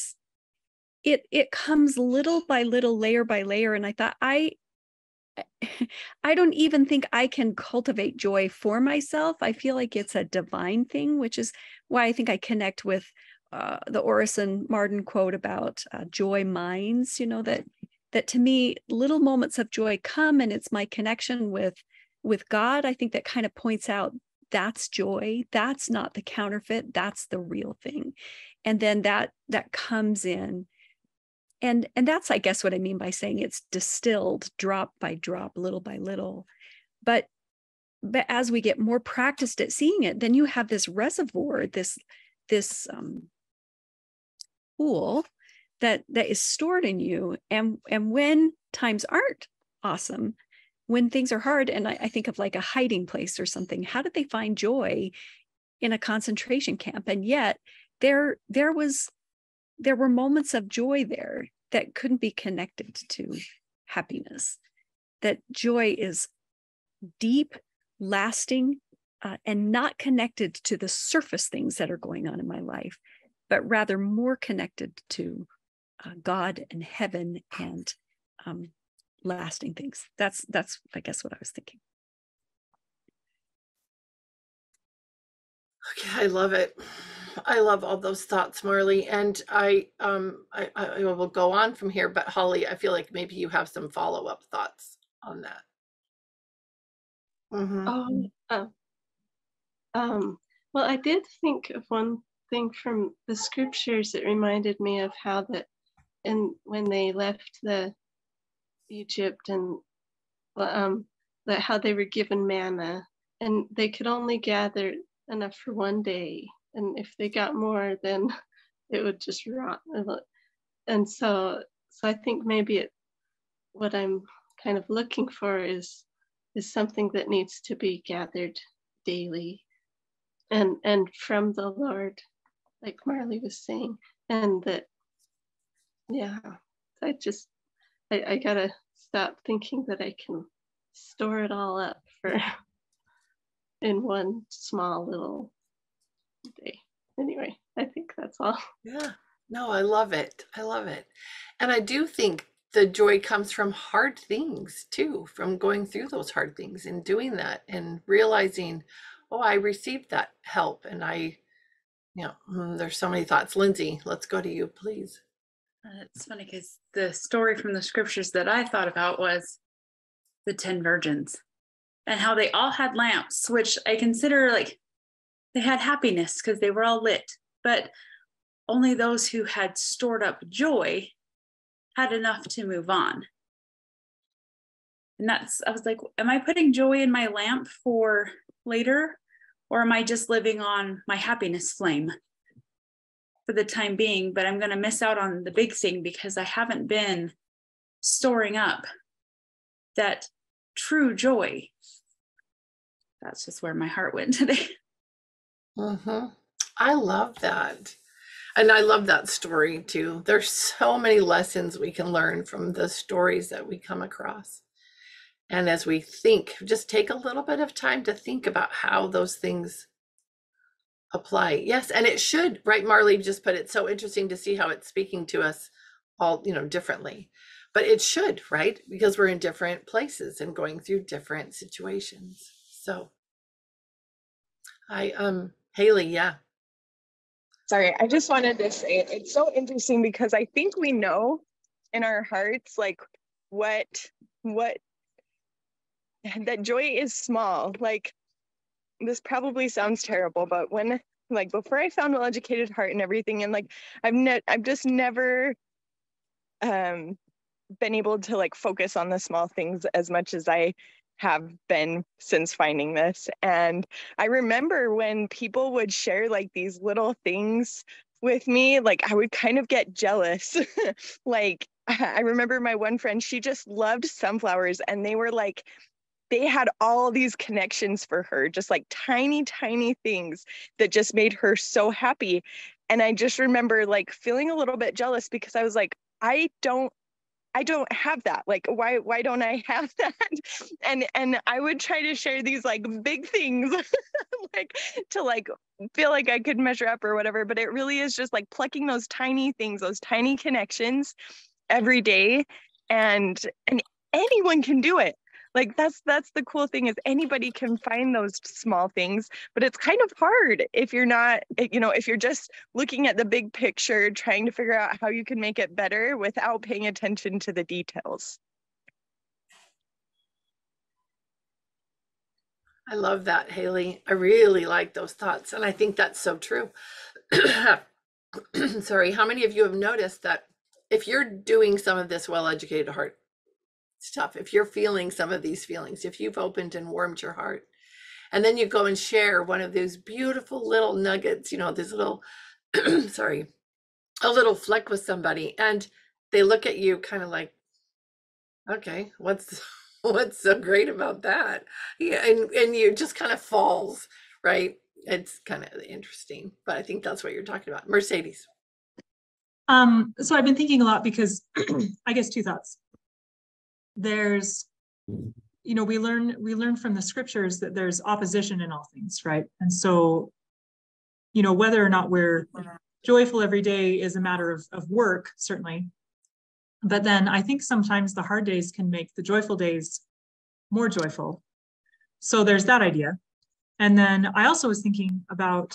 [SPEAKER 3] it comes little by little, layer by layer. And I thought, I don't even think I can cultivate joy for myself. I feel like it's a divine thing, which is why I think I connect with the Orison Marden quote about joy minds, that to me, little moments of joy come, and it's my connection with God. I think that kind of points out that's joy. That's not the counterfeit. That's the real thing. And then that comes in. And that's, I guess, what I mean by saying it's distilled drop by drop, little by little. But as we get more practiced at seeing it, then you have this reservoir, this pool that is stored in you. And when times aren't awesome, when things are hard, and I think of like a hiding place or something, how did they find joy in a concentration camp? And yet there were moments of joy there that couldn't be connected to happiness. That joy is deep, lasting, and not connected to the surface things that are going on in my life, but rather more connected to God and heaven and lasting things. That's I guess what I was thinking.
[SPEAKER 1] Okay, I love it. I love all those thoughts, Marley. And I will go on from here, but Holly, I feel like maybe you have some follow-up thoughts on that.
[SPEAKER 11] Well, I did think of one thing from the scriptures. It reminded me of how that, and when they left the Egypt, and that how they were given manna, and they could only gather enough for one day, and if they got more, then it would just rot. And so I think maybe what I'm kind of looking for is something that needs to be gathered daily, and from the Lord, like Marley was saying. And that, yeah, I gotta stop thinking that I can store it all up in one small little day. Anyway, I think that's all.
[SPEAKER 1] Yeah, no, I love it. I love it. And I do think the joy comes from hard things too, from going through those hard things and doing that and realizing, oh, I received that help. And there's so many thoughts. Lindsay, let's go to you, please.
[SPEAKER 12] It's funny because the story from the scriptures that I thought about was the 10 virgins and how they all had lamps, which I consider like they had happiness because they were all lit, but only those who had stored up joy had enough to move on. And I was like, am I putting joy in my lamp for later, or am I just living on my happiness flame for the time being? But I'm going to miss out on the big thing because I haven't been storing up that true joy. That's just where my heart went today.
[SPEAKER 1] I love that. And I love that story too. There's so many lessons we can learn from the stories that we come across. And as we think, just take a little bit of time to think about how those things apply. Yes, and it should, right? Marley just put it so interesting to see how it's speaking to us all, differently. But it should, right? Because we're in different places and going through different situations. So Haley, yeah.
[SPEAKER 4] Sorry, I just wanted to say it's so interesting because I think we know in our hearts like what that joy is small. Like, this probably sounds terrible, but when before I found Well-Educated Heart and everything, and I've just never been able to focus on the small things as much as I have been since finding this. And I remember when people would share these little things with me, I would kind of get jealous. I remember my one friend, she just loved sunflowers, and they had all these connections for her, just tiny things that just made her so happy. And I just remember feeling a little bit jealous because I was like, I don't have that. Why don't I have that? And I would try to share these big things to feel like I could measure up or whatever. But it really is just plucking those tiny things, those tiny connections every day. And anyone can do it. That's the cool thing, is anybody can find those small things, but it's kind of hard if you're not, if you're just looking at the big picture, trying to figure out how you can make it better without paying attention to the details.
[SPEAKER 1] I love that, Haley. I really like those thoughts. And I think that's so true. Sorry, how many of you have noticed that if you're doing some of this Well-Educated Heart stuff, if you're feeling some of these feelings, if you've opened and warmed your heart, and then you go and share one of those beautiful little nuggets, this little, sorry, a little fleck with somebody, and they look at you kind of like, okay, what's What's so great about that? Yeah, and you just kind of falls, right? It's kind of interesting, but I think that's what you're talking about. Mercedes.
[SPEAKER 2] So I've been thinking a lot because I guess two thoughts. There's, you know, we learn from the scriptures that there's opposition in all things, right? And so, you know, whether or not we're joyful every day is a matter of work, certainly. But then I think sometimes the hard days can make the joyful days more joyful. So there's that idea. And then I also was thinking about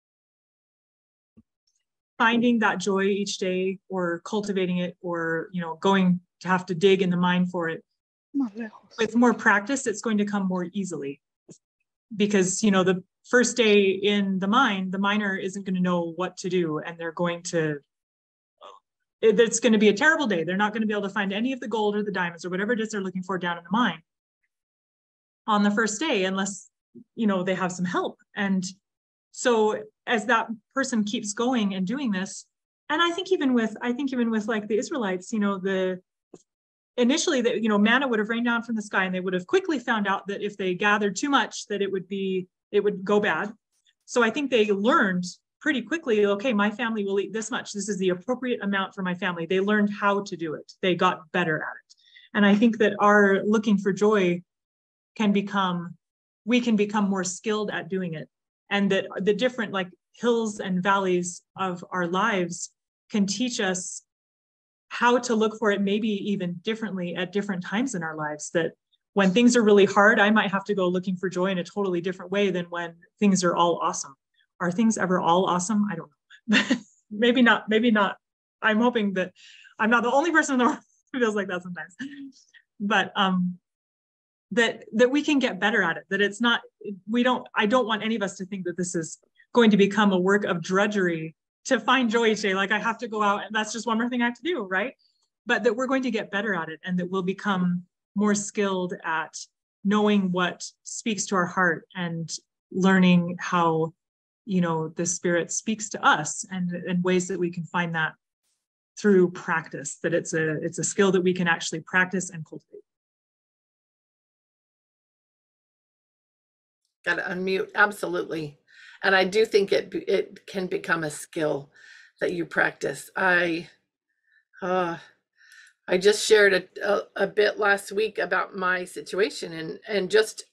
[SPEAKER 2] finding that joy each day, or cultivating it, or, you know, going to have to dig in the mind for it. With more practice, it's going to come more easily, because, you know, the first day in the mine, the miner isn't going to know what to do, and they're going to, it's going to be a terrible day. They're not going to be able to find any of the gold or the diamonds or whatever it is they're looking for down in the mine on the first day, unless, you know, they have some help. And so as that person keeps going and doing this, and I think even with like the Israelites, you know, initially that, you know, manna would have rained down from the sky, and they would have quickly found out that if they gathered too much, that it would go bad. So I think they learned pretty quickly, okay, my family will eat this much. This is the appropriate amount for my family. They learned how to do it. They got better at it. And I think that our looking for joy we can become more skilled at doing it. And that the different like hills and valleys of our lives can teach us how to look for it, maybe even differently at different times in our lives. That when things are really hard, I might have to go looking for joy in a totally different way than when things are all awesome. Are things ever all awesome? I don't know. Maybe not. I'm hoping that I'm not the only person in the world who feels like that sometimes. But that we can get better at it, that it's not, I don't want any of us to think that this is going to become a work of drudgery to find joy each day. Like I have to go out and that's just one more thing I have to do, right? But that we're going to get better at it, and that we'll become more skilled at knowing what speaks to our heart, and learning how, you know, the Spirit speaks to us, and ways that we can find that through practice, that it's a skill that we can actually practice and cultivate.
[SPEAKER 1] Got to unmute. Absolutely. And I do think it can become a skill that you practice. I just shared a bit last week about my situation, and just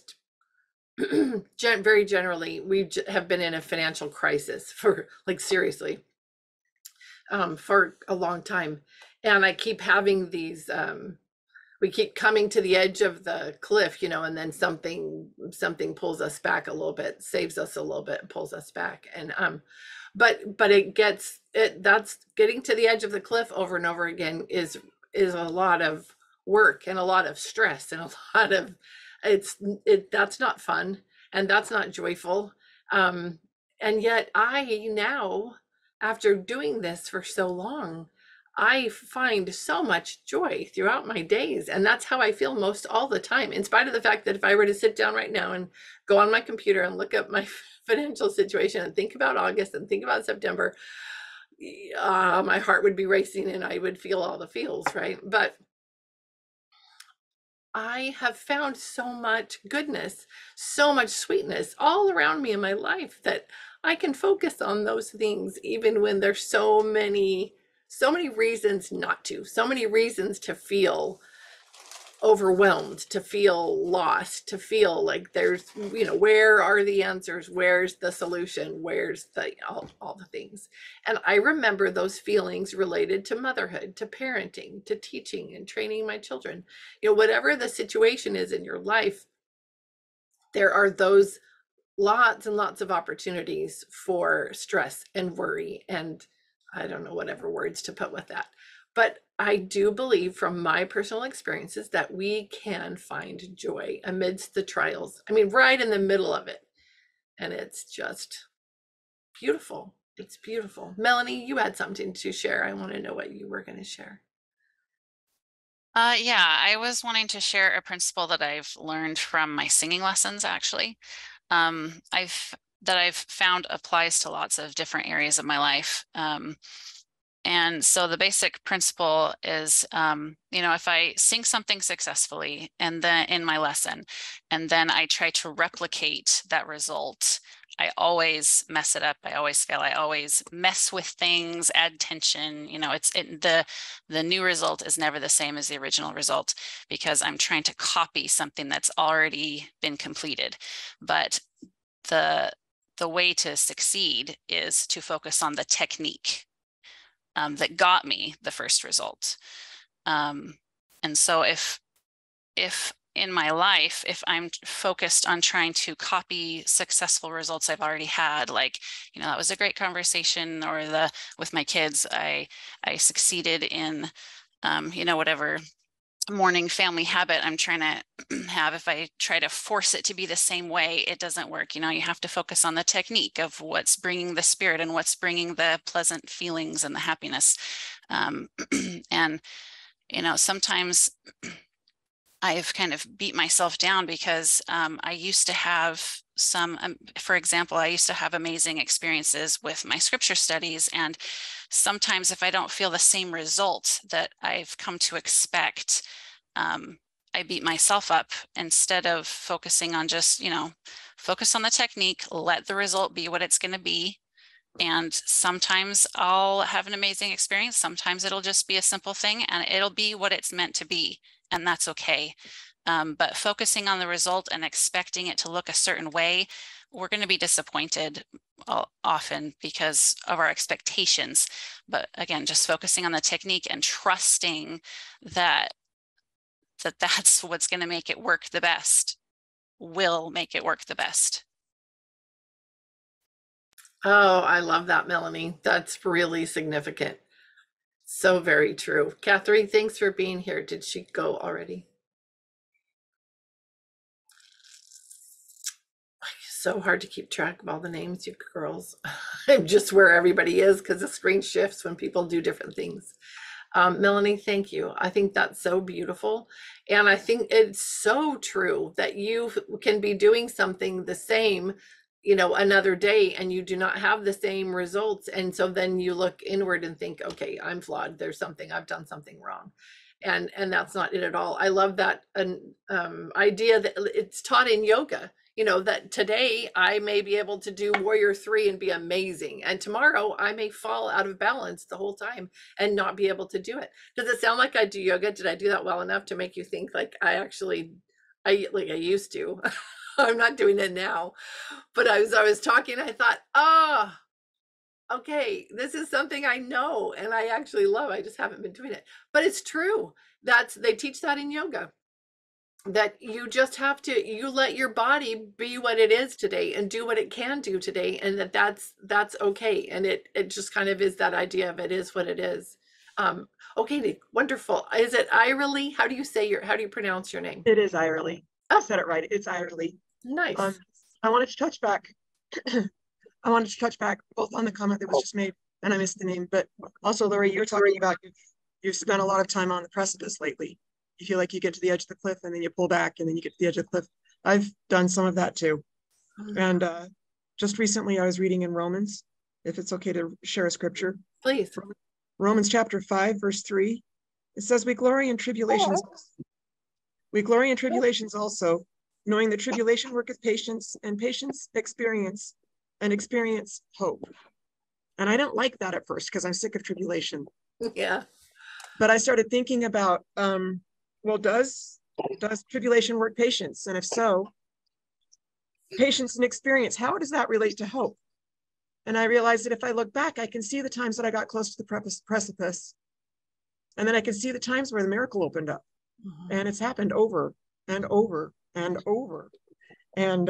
[SPEAKER 1] very generally, we have been in a financial crisis for, like, seriously, for a long time. And I keep having these, we keep coming to the edge of the cliff, you know, and then something pulls us back a little bit, saves us a little bit, and pulls us back. And but that's getting to the edge of the cliff over and over again is a lot of work and a lot of stress and a lot of that's not fun, and that's not joyful. And yet I now, after doing this for so long, I find so much joy throughout my days. And that's how I feel most all the time, in spite of the fact that if I were to sit down right now and go on my computer and look up my financial situation and think about August and think about September, my heart would be racing and I would feel all the feels, right? But I have found so much goodness, so much sweetness all around me in my life, that I can focus on those things even when there's so many reasons not to, so many reasons to feel overwhelmed, to feel lost, to feel like there's, you know, where are the answers? Where's the solution? Where's the all the things? And I remember those feelings related to motherhood, to parenting, to teaching and training my children. You know, whatever the situation is in your life, there are those lots and lots of opportunities for stress and worry, and I don't know whatever words to put with that. But I do believe from my personal experiences that we can find joy amidst the trials. I mean, right in the middle of it. And it's just beautiful. It's beautiful. Melanie, you had something to share. I want to know what you were going to share.
[SPEAKER 13] Yeah, I was wanting to share a principle that I've learned from my singing lessons, actually. I've found applies to lots of different areas of my life. And so the basic principle is, if I sing something successfully and then in my lesson, and then I try to replicate that result, I always mess it up. I always fail. I always mess with things, add tension. The new result is never the same as the original result because I'm trying to copy something that's already been completed. But the way to succeed is to focus on the technique that got me the first result. And so if in my life, if I'm focused on trying to copy successful results I've already had, like, that was a great conversation, or with my kids, I succeeded in, whatever morning family habit I'm trying to have. If I try to force it to be the same way, it doesn't work. You have to focus on the technique of what's bringing the spirit and what's bringing the pleasant feelings and the happiness. And, sometimes I've kind of beat myself down because I used to have for example, I used to have amazing experiences with my scripture studies. And sometimes if I don't feel the same results that I've come to expect, I beat myself up instead of focusing on just, focus on the technique, let the result be what it's going to be. And sometimes I'll have an amazing experience. Sometimes it'll just be a simple thing and it'll be what it's meant to be. And that's okay. But focusing on the result and expecting it to look a certain way, we're going to be disappointed often because of our expectations. But again, just focusing on the technique and trusting that's what's going to make it work the best will make it work the best.
[SPEAKER 1] Oh, I love that, Melanie. That's really significant. So very true. Catherine, thanks for being here. Did she go already? So hard to keep track of all the names, you girls. I'm just where everybody is because the screen shifts when people do different things. Melanie, thank you. I think that's so beautiful. And I think it's so true that you can be doing something the same, another day, and you do not have the same results. And so then you look inward and think, okay, I'm flawed. There's something, I've done something wrong. And that's not it at all. I love that idea that it's taught in yoga. That today I may be able to do Warrior 3 and be amazing. And tomorrow I may fall out of balance the whole time and not be able to do it. Does it sound like I do yoga? Did I do that well enough to make you think like I used to? I'm not doing it now. But I was talking, I thought, okay, this is something I know and I actually love. I just haven't been doing it. But it's true. They teach that in yoga. That you just have to, you let your body be what it is today and do what it can do today, and that's okay. And it just kind of is that idea of it is what it is. Okay, wonderful. Is it Irely? How do you pronounce your name?
[SPEAKER 14] It is Irely. I said it right. It's Irely.
[SPEAKER 1] Nice.
[SPEAKER 14] I wanted to touch back. I wanted to touch back both on the comment that was just made, and I missed the name, but also, Lori, you're talking about you've spent a lot of time on the precipice lately. You feel like you get to the edge of the cliff and then you pull back and then you get to the edge of the cliff. I've done some of that too. And just recently I was reading in Romans, if it's okay to share a scripture.
[SPEAKER 1] Please.
[SPEAKER 14] Romans chapter 5, verse 3. It says, we glory in tribulations. We glory in tribulations also, knowing that tribulation worketh patience, and patience experience, and experience hope. And I didn't like that at first because I'm sick of tribulation.
[SPEAKER 1] Yeah.
[SPEAKER 14] But I started thinking about, well, does tribulation work patience? And if so, patience and experience, how does that relate to hope? And I realized that if I look back, I can see the times that I got close to the precipice. And then I can see the times where the miracle opened up. Mm-hmm. And it's happened over and over and over. And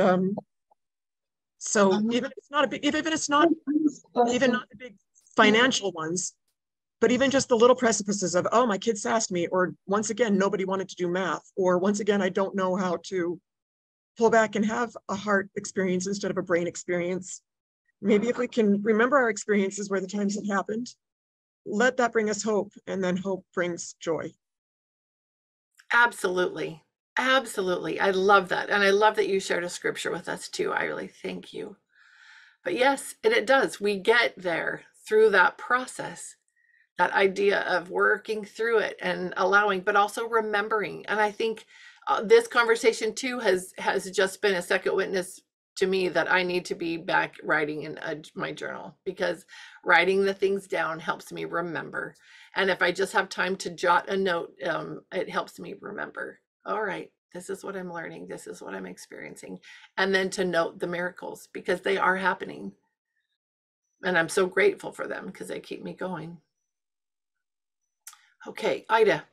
[SPEAKER 14] so even if it's not a big, even not the big financial ones, but even just the little precipices of, oh, my kid sassed me, or once again, nobody wanted to do math, or once again, I don't know how to pull back and have a heart experience instead of a brain experience. Maybe if we can remember our experiences where the times have happened, let that bring us hope, and then hope brings joy.
[SPEAKER 1] Absolutely. Absolutely. I love that. And I love that you shared a scripture with us too, Irely. Thank you. But yes, and it does. We get there through that process. that idea of working through it and allowing, but also remembering. And I think this conversation too has just been a second witness to me that I need to be back writing in my journal, because writing the things down helps me remember. And if I just have time to jot a note, it helps me remember. All right, this is what I'm learning. This is what I'm experiencing. And then to note the miracles, because they are happening. And I'm so grateful for them because they keep me going. Okay, Ida.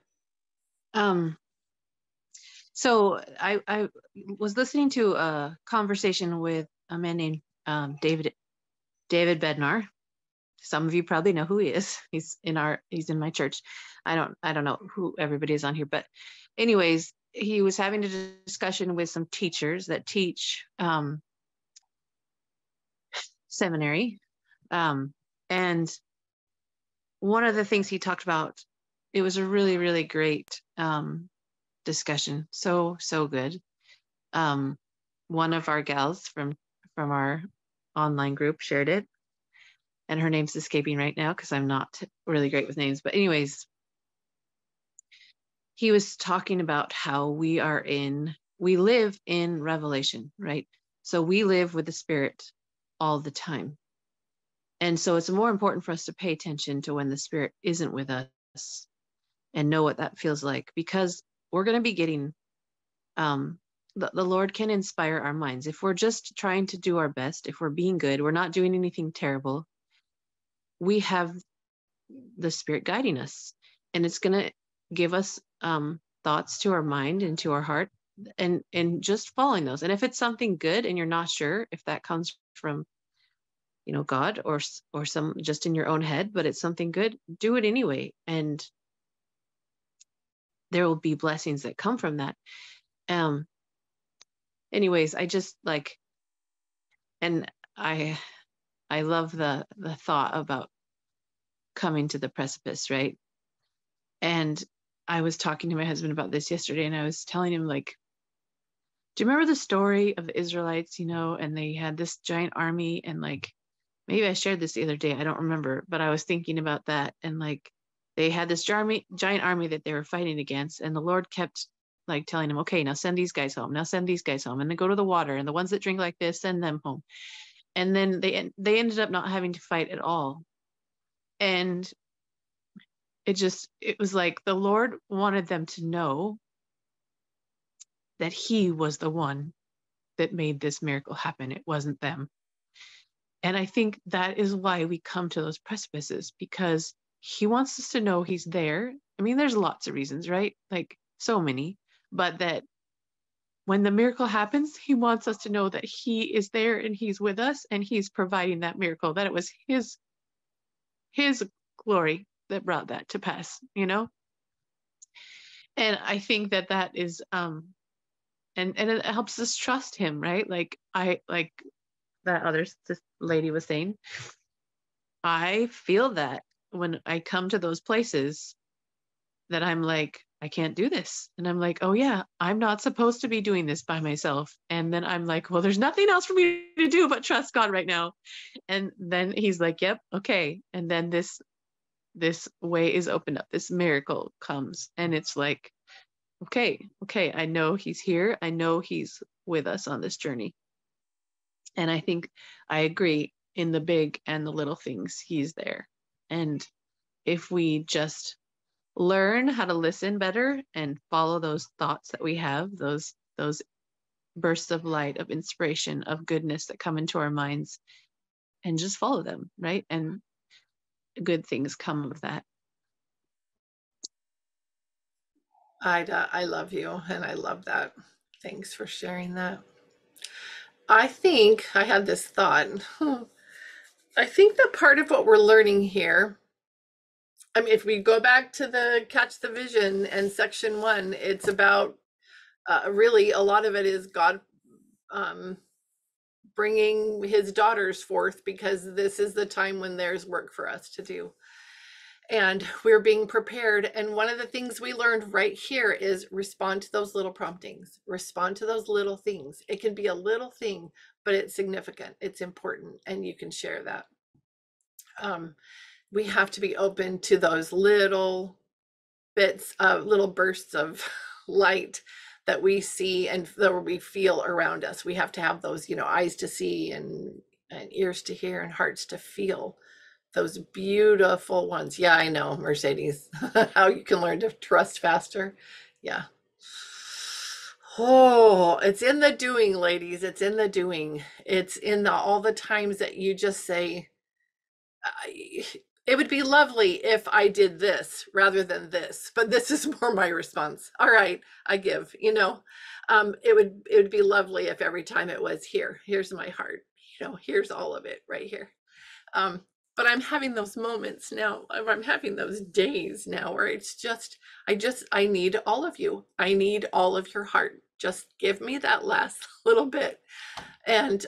[SPEAKER 9] So I was listening to a conversation with a man named David Bednar. Some of you probably know who he is. He's in my church. I don't know who everybody is on here, but anyways, he was having a discussion with some teachers that teach seminary. And one of the things he talked about, it was a really, really great discussion. So good. One of our gals from our online group shared it, and her name's escaping right now because I'm not really great with names. But anyways, he was talking about how we live in Revelation, right? So we live with the Spirit all the time. And so it's more important for us to pay attention to when the Spirit isn't with us and know what that feels like, because we're going to be getting, the Lord can inspire our minds. If we're just trying to do our best, if we're being good, we're not doing anything terrible, we have the Spirit guiding us, and it's going to give us thoughts to our mind and to our heart, and just following those. And if it's something good and you're not sure if that comes from, God or some just in your own head, but it's something good, do it anyway. And there will be blessings that come from that. Anyways, I just and I love the thought about coming to the precipice, right? And I was talking to my husband about this yesterday, and I was telling him, do you remember the story of the Israelites, and they had this giant army, and maybe I shared this the other day, I don't remember, but I was thinking about that. And they had this giant army that they were fighting against, and the Lord kept telling them, okay, now send these guys home. Now send these guys home, and then go to the water, and the ones that drink like this, send them home. And then they ended up not having to fight at all. And it was like the Lord wanted them to know that He was the one that made this miracle happen. It wasn't them. And I think that is why we come to those precipices, because He wants us to know He's there. I mean, there's lots of reasons, right? So many, but that when the miracle happens, He wants us to know that He is there and He's with us and He's providing that miracle, that it was His glory that brought that to pass, And I think that is, and it helps us trust Him, right? That other lady was saying, I feel that when I come to those places that I'm I can't do this. And I'm oh yeah, I'm not supposed to be doing this by myself. And then I'm well, there's nothing else for me to do but trust God right now. And then He's yep, okay. And then this way is opened up, this miracle comes, and it's okay, I know He's here. I know He's with us on this journey. And I think I agree, in the big and the little things, He's there. And if we just learn how to listen better and follow those thoughts that we have, those bursts of light, of inspiration, of goodness that come into our minds, and just follow them, right? And good things come of that.
[SPEAKER 1] Ida, I love you, and I love that. Thanks for sharing that. I think I had this thought. I think that part of what we're learning here, I mean, if we go back to the Catch the Vision and section 1, it's about really a lot of it is God bringing His daughters forth, because this is the time when there's work for us to do. And we're being prepared. And one of the things we learned right here is respond to those little promptings, respond to those little things. It can be a little thing, but it's significant, it's important, and you can share that. we have to be open to those little bits of little bursts of light that we see and that we feel around us. We have to have those, you know, eyes to see and ears to hear and hearts to feel those beautiful ones. Yeah, I know, Mercedes, how you can learn to trust faster. Yeah. Oh, it's in the doing, ladies. It's in the doing. It's in all the times that you just say, it would be lovely if I did this rather than this, but this is more my response. All right, I give, you know, it would be lovely if every time it was here's my heart, you know, here's all of it right here. But I'm having those moments now. I'm having those days now where it's just, I need all of you. I need all of your heart. Just give me that last little bit. And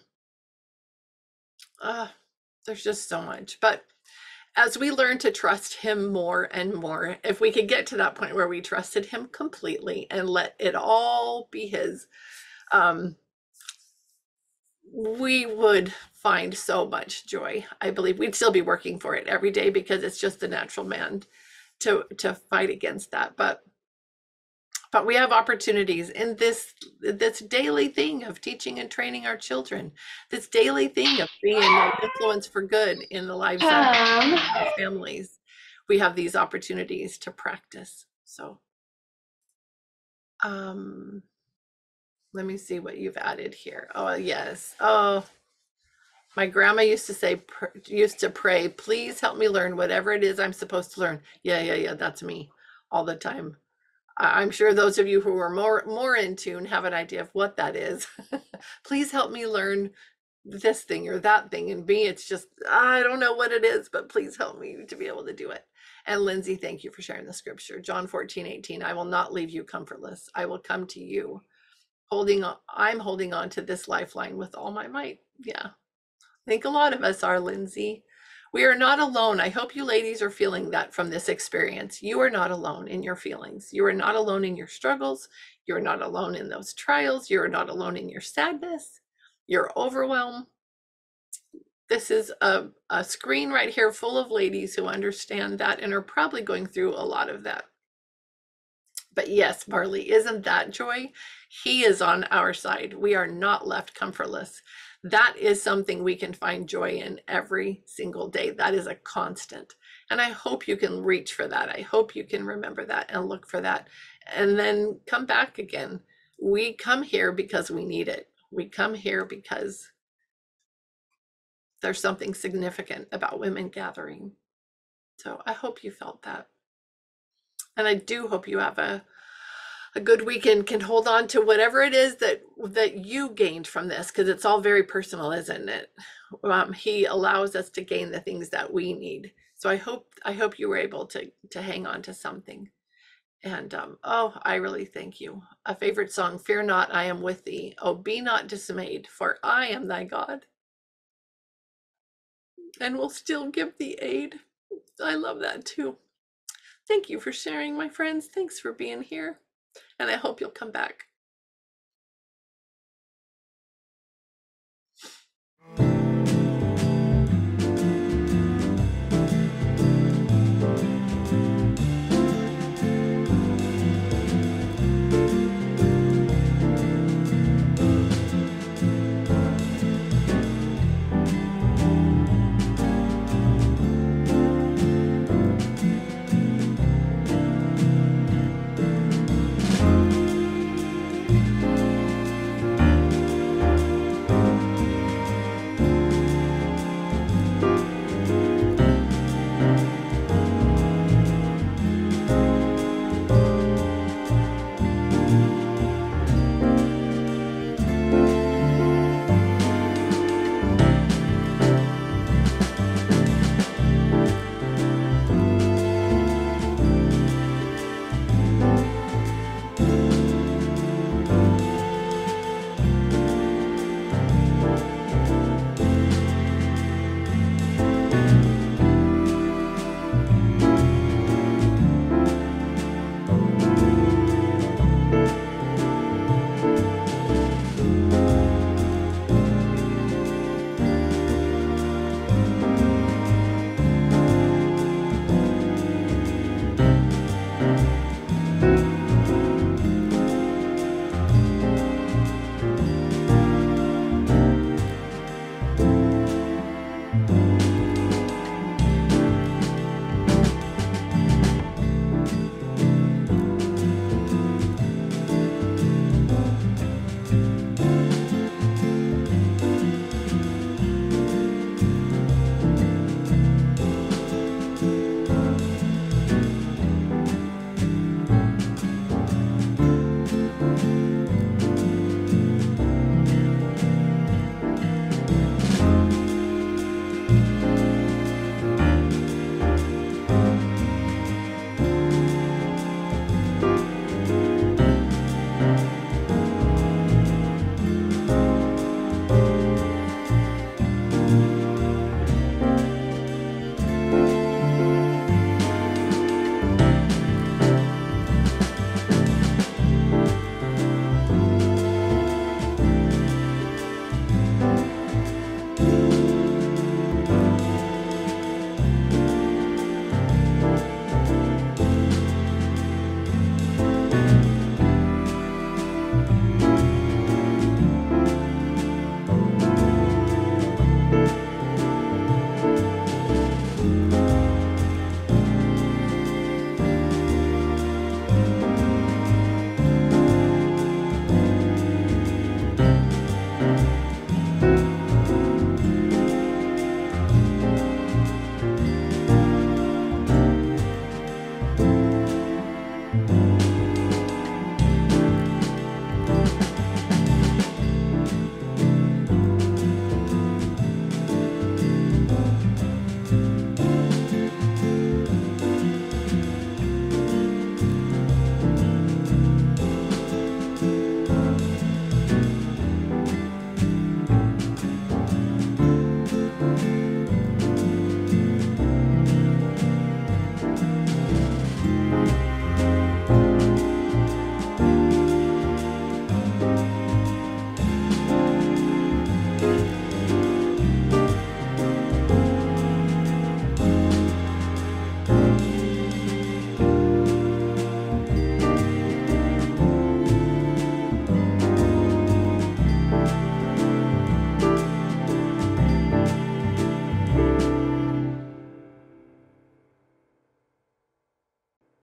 [SPEAKER 1] there's just so much. But as we learn to trust him more and more, if we could get to that point where we trusted him completely and let it all be his, we would find so much joy. I believe we'd still be working for it every day because it's just the natural man to fight against that. But we have opportunities in this daily thing of teaching and training our children, this daily thing of being an influence for good in the lives of our families. We have these opportunities to practice. So let me see what you've added here. Oh, yes. Oh, my grandma used to pray, please help me learn whatever it is I'm supposed to learn. Yeah. That's me all the time. I'm sure those of you who are more in tune have an idea of what that is. Please help me learn this thing or that thing. And me, it's just, I don't know what it is, but please help me to be able to do it. And Lindsay, thank you for sharing the scripture. John 14:18, I will not leave you comfortless. I will come to you. I'm holding on to this lifeline with all my might. Yeah. I think a lot of us are, Lindsay. We are not alone. I hope you ladies are feeling that from this experience. You are not alone in your feelings. You are not alone in your struggles. You're not alone in those trials. You're not alone in your sadness, your overwhelm. This is a screen right here full of ladies who understand that and are probably going through a lot of that. But yes, Marley, isn't that joy? He is on our side. We are not left comfortless. That is something we can find joy in every single day. That is a constant. And I hope you can reach for that. I hope you can remember that and look for that and then come back again. We come here because we need it. We come here because there's something significant about women gathering. So I hope you felt that. And I do hope you have a good weekend, can hold on to whatever it is that you gained from this, because it's all very personal, isn't it? He allows us to gain the things that we need. So I hope you were able to hang on to something. And oh, I really thank you. A favorite song, Fear Not, I Am With Thee. Oh, be not dismayed, for I am thy God, and will still give thee aid. I love that too. Thank you for sharing, my friends. Thanks for being here. And I hope you'll come back.